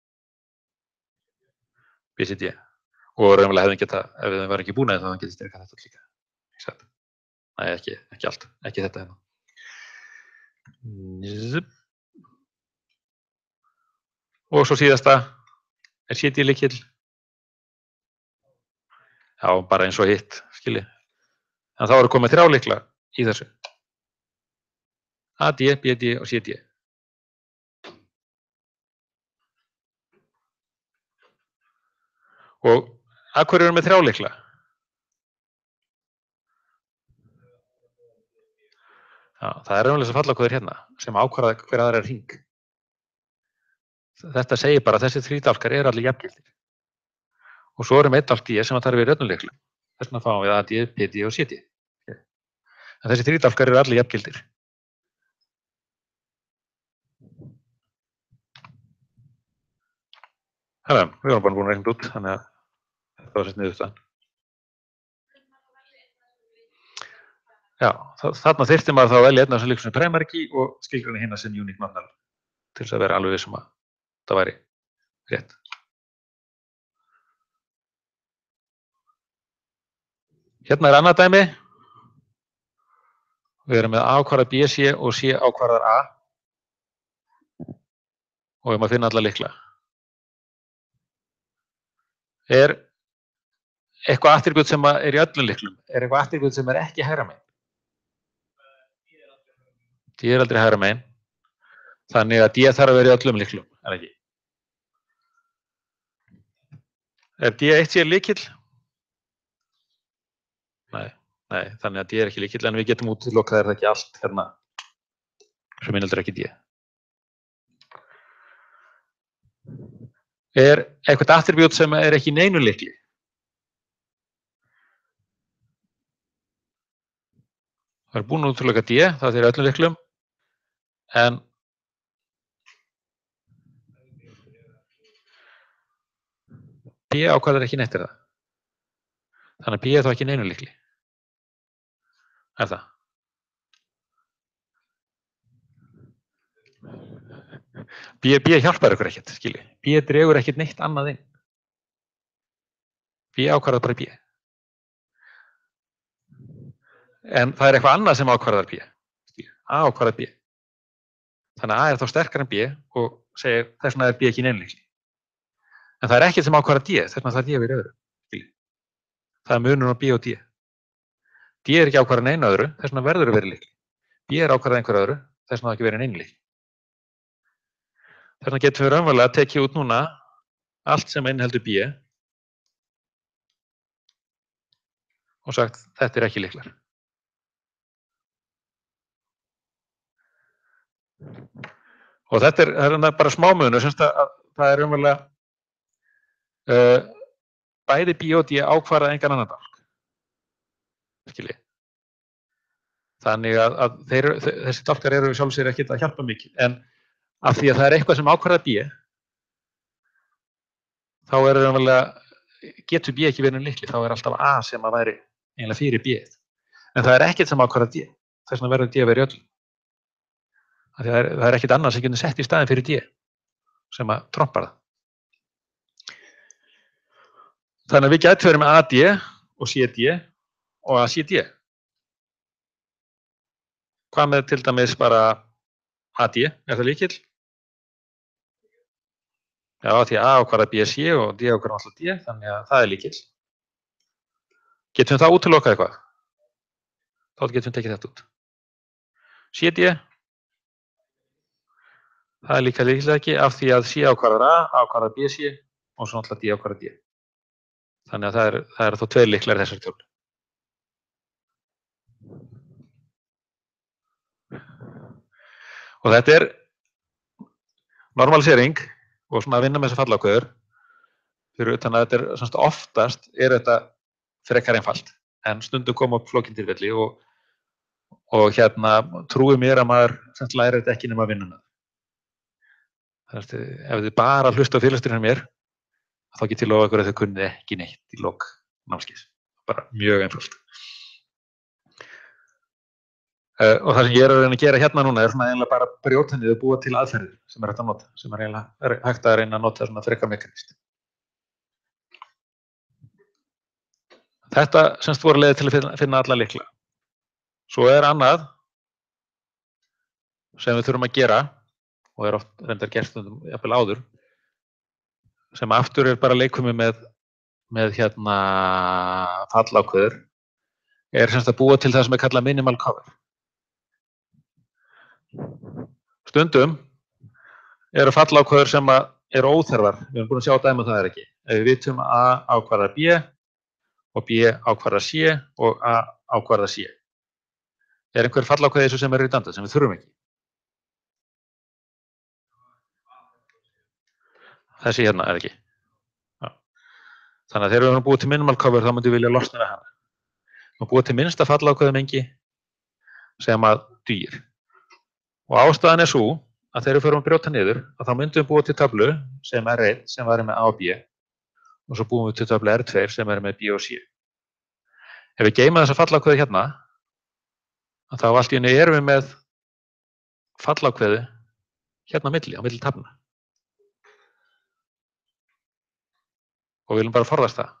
B, C, D. Og raunverulega hefðum geta, ef við varum ekki búin að það, þá getum við strikað þetta líka. Nei, ekki allt, ekki þetta hérna. Og svo síðasta, C, D lykill? Já, bara eins og hitt, skilji. En þá komið 3 lykla í þessu. A, D, B, D og C, D. Og að hverju með 3 lykla? Já, það raunverulega sem fallakóðir hérna, sem ákvarða hver aðra hring. Þetta segir bara að þessi 3 dálkar allir jafngildir. Og svo erum 1 dálk D sem þarf við öllum lyklum. Þess vegna fáum við A, D, B, D og C, D. En þessi 3 dálkar allir jafngildir. Hérna, við erum bara búin að reikna út, þannig að þetta var sem niðurstaðan. Já, þarna þyrfti maður þá að velja einn af þessum lyklum sem primary key og skilgreina hina sem unique nominal til þess að vera alveg vissum að það væri rétt. Hérna annað dæmi. Við erum með A ákvarðar B, C og C ákvarðar A og við erum að finna alla lykla. eitthvað attribút sem er í öllum lyklum? Er eitthvað attribút sem er ekki hægra megin? D er aldrei hægra megin. Þannig að D þarf að vera í öllum lyklum, er ekki? Er D eitt sér lykill? Nei, þannig að D er ekki lykill, en við getum útilokað er það ekki allt hérna sem inniheldur ekki D. Er eitthvað attribút sem er ekki í neinu lykli? Það er búin að útiloka D, það er í öllum lyklum, en B ákvarðar ekki neitt er það. Þannig að B er þá ekki í neinu lykli. Er það? B hjálpar ykkur ekkert, skilji. B dregur ekkert neitt annað inn. B ákvarðar bara B. En það er eitthvað annað sem ákvarðar B. A ákvarðar B. Þannig að A er þá sterkar en B og segir þess vegna er B ekki í neinu lykli. En það er ekkert sem ákvarðar D, þess vegna það D verið öðru. Skilji. Það er munur á B og D. D er ekki ákvarðar neinu öðru, þess vegna verður að vera lykli. B er ákvarðar einhver öðru, þess vegna það ekki verið neinu lykli. Þess vegna getum við raunverulega að tekið út núna allt sem inniheldur B og sagt þetta er ekki lyklar. Og þetta er bara smámunur, semst að það er raunverulega bæði B og D ákvarða engan annan dálk. Skilji. Þannig að þessi dálkar eru sjálf sér ekkert að hjálpa mikið, en af því að það er eitthvað sem ákvarða B, þá er raunverulega getur B ekki verið lykli, þá er alltaf A sem að væri eiginlega fyrir B. En það er ekkert sem ákvarða D, þess vegna verður D að vera í öllum. Það er ekkert annað sem getur sett í staðinn fyrir D sem að trompar það. Þannig að við gætum verið með AD og CD og ACD. Hvað með til dæmis bara AD, er það lykill? Já, því að A ákvarðar BC og D ákvarðar alltaf D, þannig að það er lykill. Getum við það útilokað eitthvað? Þá getum við tekið þetta út. CD, það er líka lykill ekki, af því að C ákvarðar A, ákvarðar BC og svo alltaf D ákvarðar D. Þannig að það eru þó tveir lyklar þessar tölu. Og þetta er normalisering og svona að vinna með þessar fallákvæður fyrir utan að þetta er svona oftast er þetta frekar einfalt en stundum koma upp flókin tilfelli og hérna trúi mér að maður lærir þetta ekki nema að vinna með. Þannig að ef þið bara hlusta á fyrirlesturinn mér þá get ég lofa ykkur að þau kunni ekki neitt í lok námskeiðs. Bara mjög einfalt. Og það sem ég er að reyna að gera hérna núna er svona eiginlega bara brjóta niður og búa til aðferðir sem er hægt að nota, sem er eiginlega hægt að reyna að nota svona frekar mekanist. Þetta semst voru leiðir til að finna alla lykla. Svo er annað sem við þurfum að gera og er oft reyndar gert stundum jafnvel áður sem aftur er bara leikfimi með hérna fallákvæður er semst að búa til það sem er kallað minimal cover. Stundum eru fallákvæður sem eru óþarfar, við erum búin að sjá dæmi að það er ekki. Ef við vitum að A ákvarðar B og B ákvarðar C og A ákvarðar C. Er einhver fallákvæði þessu sem er redundant sem við þurfum ekki? Þessi hérna er ekki. Já. Þannig að þegar við erum búið til minimal cover þá myndum við vilja losna við hana. Við erum búið til minnsta fallákvæði mengi sem að dugir. Og ástæðan er svo að þegar við förum að brjóta niður að þá myndum við búa til töflu sem er R1 sem væri með A og B og svo búum við til töflu R2 sem er með B og C. Ef við geymum þessa fallákvæði hérna þá allt í einu erum við með fallákvæði hérna á milli taflna. Og við viljum bara forðast það.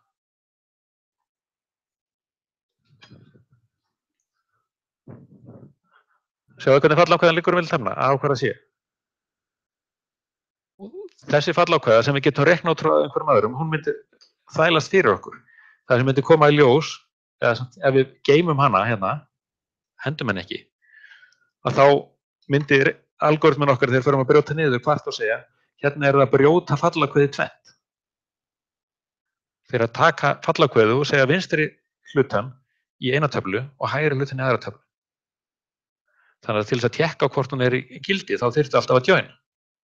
Sjáðu hvernig fallákvæðan liggur milli taflna, A ákvarðar C. Þessi fallákvæða sem við getum reiknað út frá einhverjum öðrum, hún myndi þvælast fyrir okkur. það sem myndi koma í ljós, eða ef við geymum hana hérna, hendum henni ekki, að þá myndi algoritminn okkar þegar förum að brjóta niður hvart og segja, hérna er það að brjóta fallakveði tvennt. Þeir að taka fallakveðu og segja vinstri hlutan í eina töflu og hægri hlutan í aðra töflu. Þannig að til þess að tékka hvort hún er í gildi þá þyrfti alltaf að join.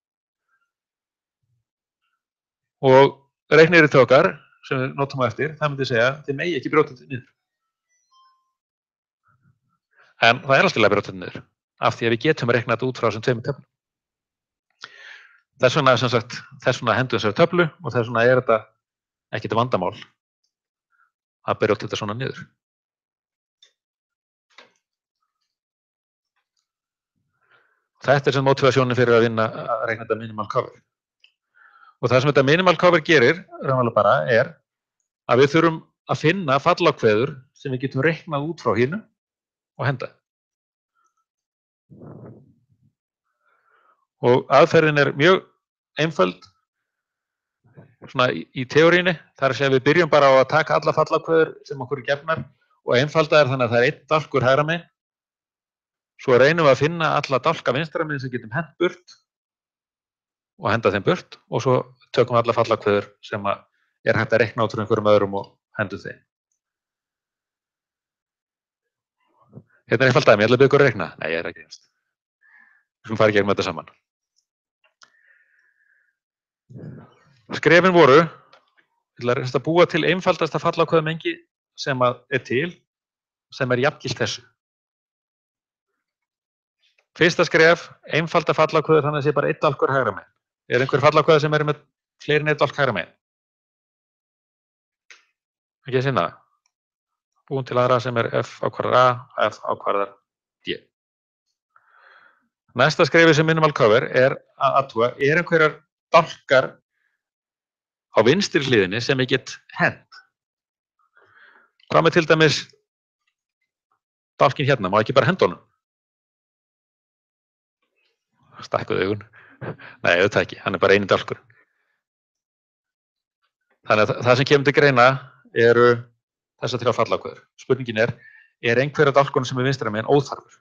Og reikniritið okkar sem við notum á eftir, það myndi segja þið megi ekki brjóta þetta niður. En það er alltaf að brjóta þetta niður af því að við getum reiknað þetta út frá þessum tveimur töflum. Þess vegna sem sagt, þess vegna hendum þessari töflu og þess vegna er þetta ekkert vandamál að brjóta þetta svona niður. Þetta er sem motivasjónin fyrir að vinna að reikna þetta minimal cover. Og það sem þetta minimal cover gerir raunverulega bara er að við þurfum að finna fallakveður sem við getum reiknað út frá hinu og henda. Og aðferðin er mjög einföld svona í teóríunni, það er að segja að við byrjum bara á að taka alla fallakveður sem okkur er gefnar og einfalda þær þannig að það er einn dálkur hægra megin. Svo reynum við að finna alla dálka vinstra megin sem getum hent burt og henda þeim burt og svo tökum við alla fallakveður sem er hægt að reikna út frá einhverjum öðrum og hendum þeim. Hérna er einfalt dæmi, ég ætla að byggja ykkur að reikna. Nei, ég er ekki einst. Við skulum fara í gegnum þetta saman. Skrefin voru, ég ætla að búa til einfaldasta fallakveðumengi sem er til, sem er jafngilt þessu. Fyrsta skref, einfalda fallakveður þannig að það sé bara einn dálkur hægra megin. Er einhver fallakveður sem eru með fleiri en einn dálk hægra megin? Ekki að sinna það. Búin til aðra sem er f ákvarðar a, f ákvarðar d. Næsta skrefi sem minimal cover er að athuga, er einhverjar dálkar á vinstri hliðinni sem ég get hent. Hvað með til dæmis dálkin hérna, má ekki bara henda honum? Stækkuð augun. Nei, auðvitað ekki, hann er bara eini dálkur. Þannig að það sem kemur til greina eru þessar þrjár fallakveður. Spurningin er einhverja dálkunum sem er vinstra megin óþarfur?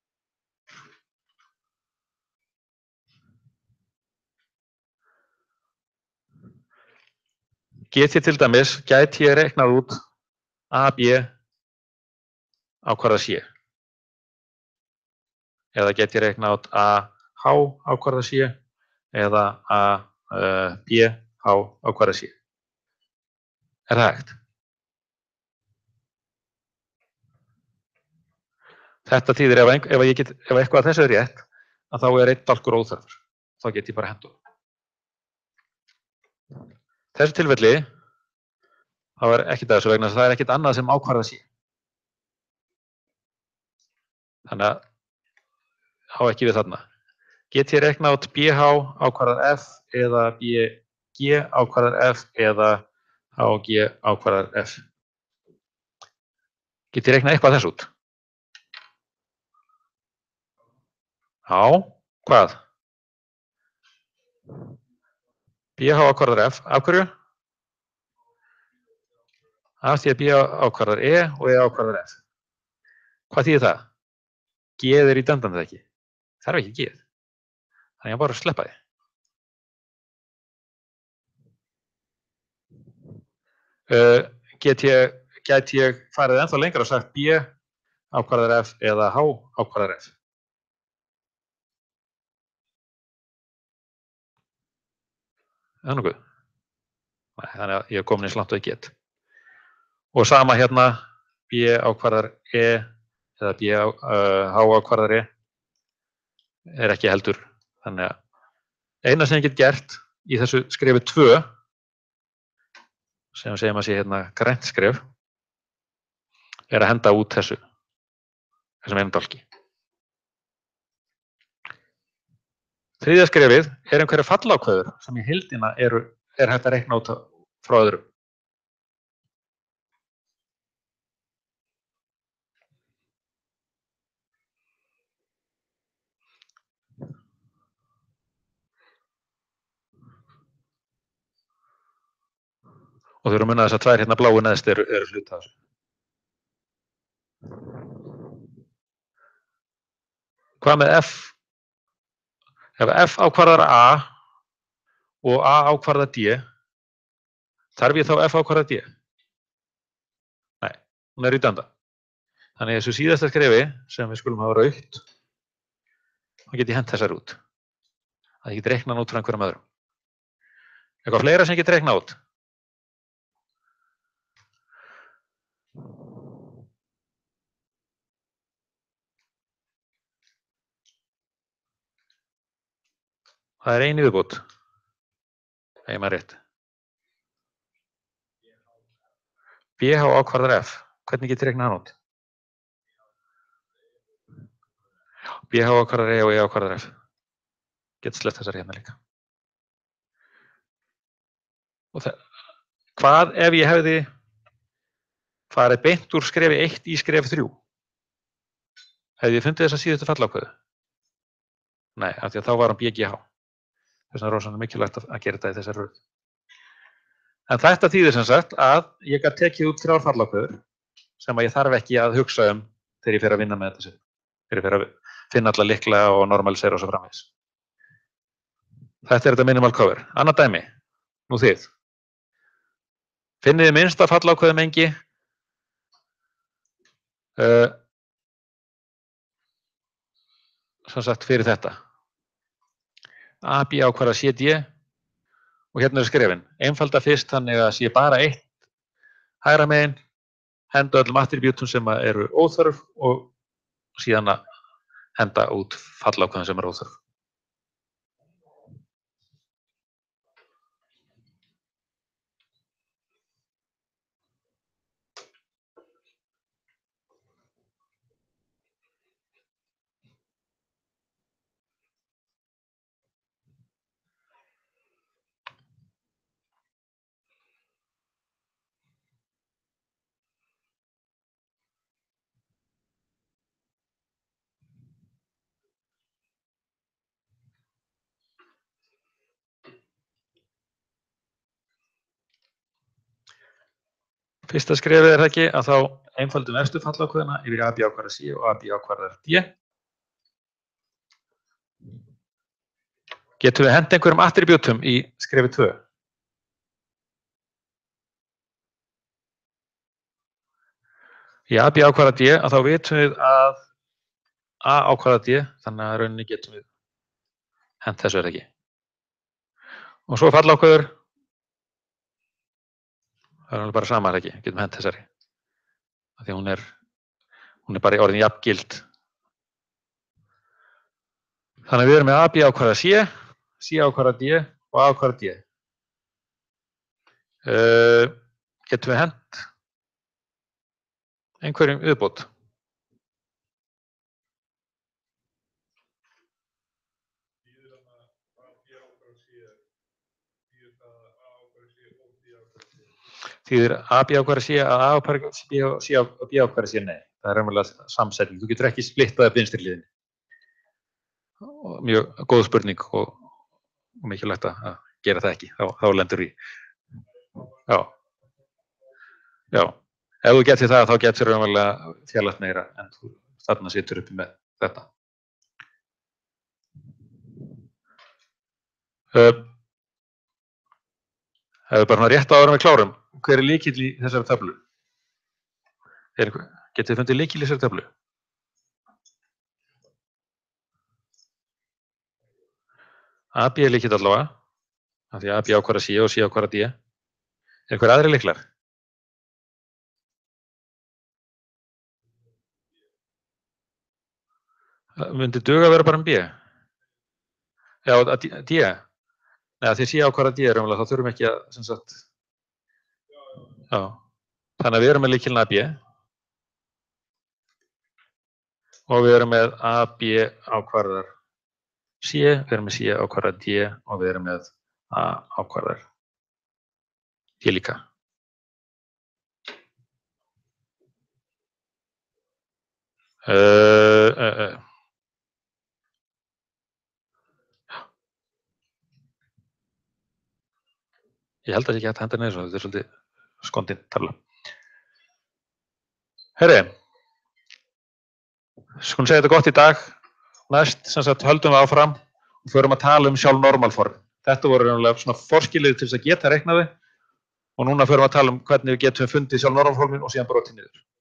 Get ég til dæmis, gæti ég reiknað út a, b ákvarða c? Eða get ég reiknað út a, h ákvarða c? Eða a, b, h ákvarða c? Er það hægt? Þetta þýðir ef eitthvað af þessu er rétt, að þá er einn dálkur óþarfur. Þá get ég bara hendur. Þessu tilfelli, þá er ekkert að þessu vegna þess að það er ekkert annað sem ákvarða sé. Þannig að á ekki við þarna. Get ég reiknað út BH ákvarðar F eða BG ákvarðar F eða HG ákvarðar F? Get ég reiknað eitthvað þess út? Já, hvað? BH ákvarðar F, af hverju? Af því að B ákvarðar E og E ákvarðar F. Hvað þýðir það? G er í döndandi ekki. Þarf ekki G. Þannig að bara að sleppa því. Get ég farið ennþá lengra og sagt B ákvarðar F eða H ákvarðar F? Það er nokkuð. Þannig að ég er komin eins langt og ég get. Og sama hérna, B ákvarðar E eða H ákvarðar E er ekki heldur. Þannig að eina sem ég get gert í þessu skrefi 2, sem segjum að sé hérna grænt skref, er að henda út þessum einum dálki. Þriðja skrefið er einhverja fallákvæður sem í heildina er hægt að reikna út frá öðrum. Og þau eru að munna þess að tvær hérna bláu neðst eru hluta af þessu. Hvað með F? Ef F ákvarðar A og A ákvarðar D, þarf ég þá F ákvarðar D? Nei, hún er redunda. Þannig að þessu síðasta skrefi sem við skulum hafa rautt, þá get ég hent þessar út. Það ég get reiknað út frá einhverjum öðrum. Eitthvað fleira sem ég get reiknað út? Það er ein viðbót. Ég maður rétt. BH ákvarðar F. Hvernig get ég reiknað hann út? BH ákvarðar E og E ákvarðar F. Get sleppt þessar hérna líka. Og hvað ef ég hefði farið beint úr skrefi 1 í skref 3? Hefði ég fundið þessa síðustu fallákvöðu? Nei, af því að þá var hann BGH. Þess vegna er rosalega mikilvægt að gera þetta í þessari röð. En þetta þýðir sem sagt að ég gat tekið út 3 fallákvöður sem að ég þarf ekki að hugsa þegar ég fer að vinna með þetta. Þegar ég fer að finna alla lykla og normalisera og svo framvegis. Þetta er þetta minimal cover. Annað dæmi. Nú þið. Finnið þið minnsta fallákvöðu mengi sem sagt fyrir þetta. A, B ákvarðar C, D og hérna eru skrefin. Einfalda fyrst þannig að sé bara eitt hægra megin, henda öllum attribútum sem eru óþörf og síðan að henda út fallákvöðum sem eru óþörf. Fyrsta skrefið er ekki að þá einfaldum efstu fallákvöðuna yfir A, B ákvarðar C og A, B ákvarðar D. Getum við hent einhverjum attribútum í skrefi 2? Í A, B ákvarðar D að þá vitum við að A ákvarðar D, þannig að rauninni getum við hent þessu er ekki. Og svo fallákvöður, það er bara sama er ekki, getum hent þessari. Því hún er bara í orðin jafngild. Þannig að við erum með A, B ákvarðar C, C ákvarðar D og A ákvarðar D. Getum við hent einhverjum viðbót? Þýðir A, B ákvarðar C að A ákvarðar B og C og B ákvarðar C? Nei, það er raunverulega samsetning. Þú getur ekki splittað upp vinstri hliðinni. Mjög góð spurning og mikilvægt að gera það ekki. Þá lendur í. Já. Já. Ef þú getur það, þá getur raunverulega fjarlægt meira en þú þarna situr uppi með þetta. Það er bara rétt áður en við klárum. Hver er lykill í þessari töflu? Getið þið fundið lykill í þessari töflu? A, B er lykill allavega, af því að A, B ákvarðar C og C ákvarðar D. Er einhver aðrir lyklar? Myndi duga að vera bara um B? Já, D? Nei, því C ákvarðar D er umlega, þá þurfum ekki að, sem sagt, já, þannig að við erum með lykilinn A, B og við erum með A, B ákvarðar C, við erum með C ákvarðar D og við erum með A ákvarðar D líka. Ég held að það sé ekki hægt að henda neður svo, þetta er svolítið skondin tala. Herri, skulum segja þetta gott í dag. Næst sem sagt höldum við áfram og förum að tala sjálf normalform. Þetta voru raunverulega svona forskilið til þess að geta reiknaði og núna förum við að tala hvernig við getum fundið sjálf normalformin og síðan brotið niður.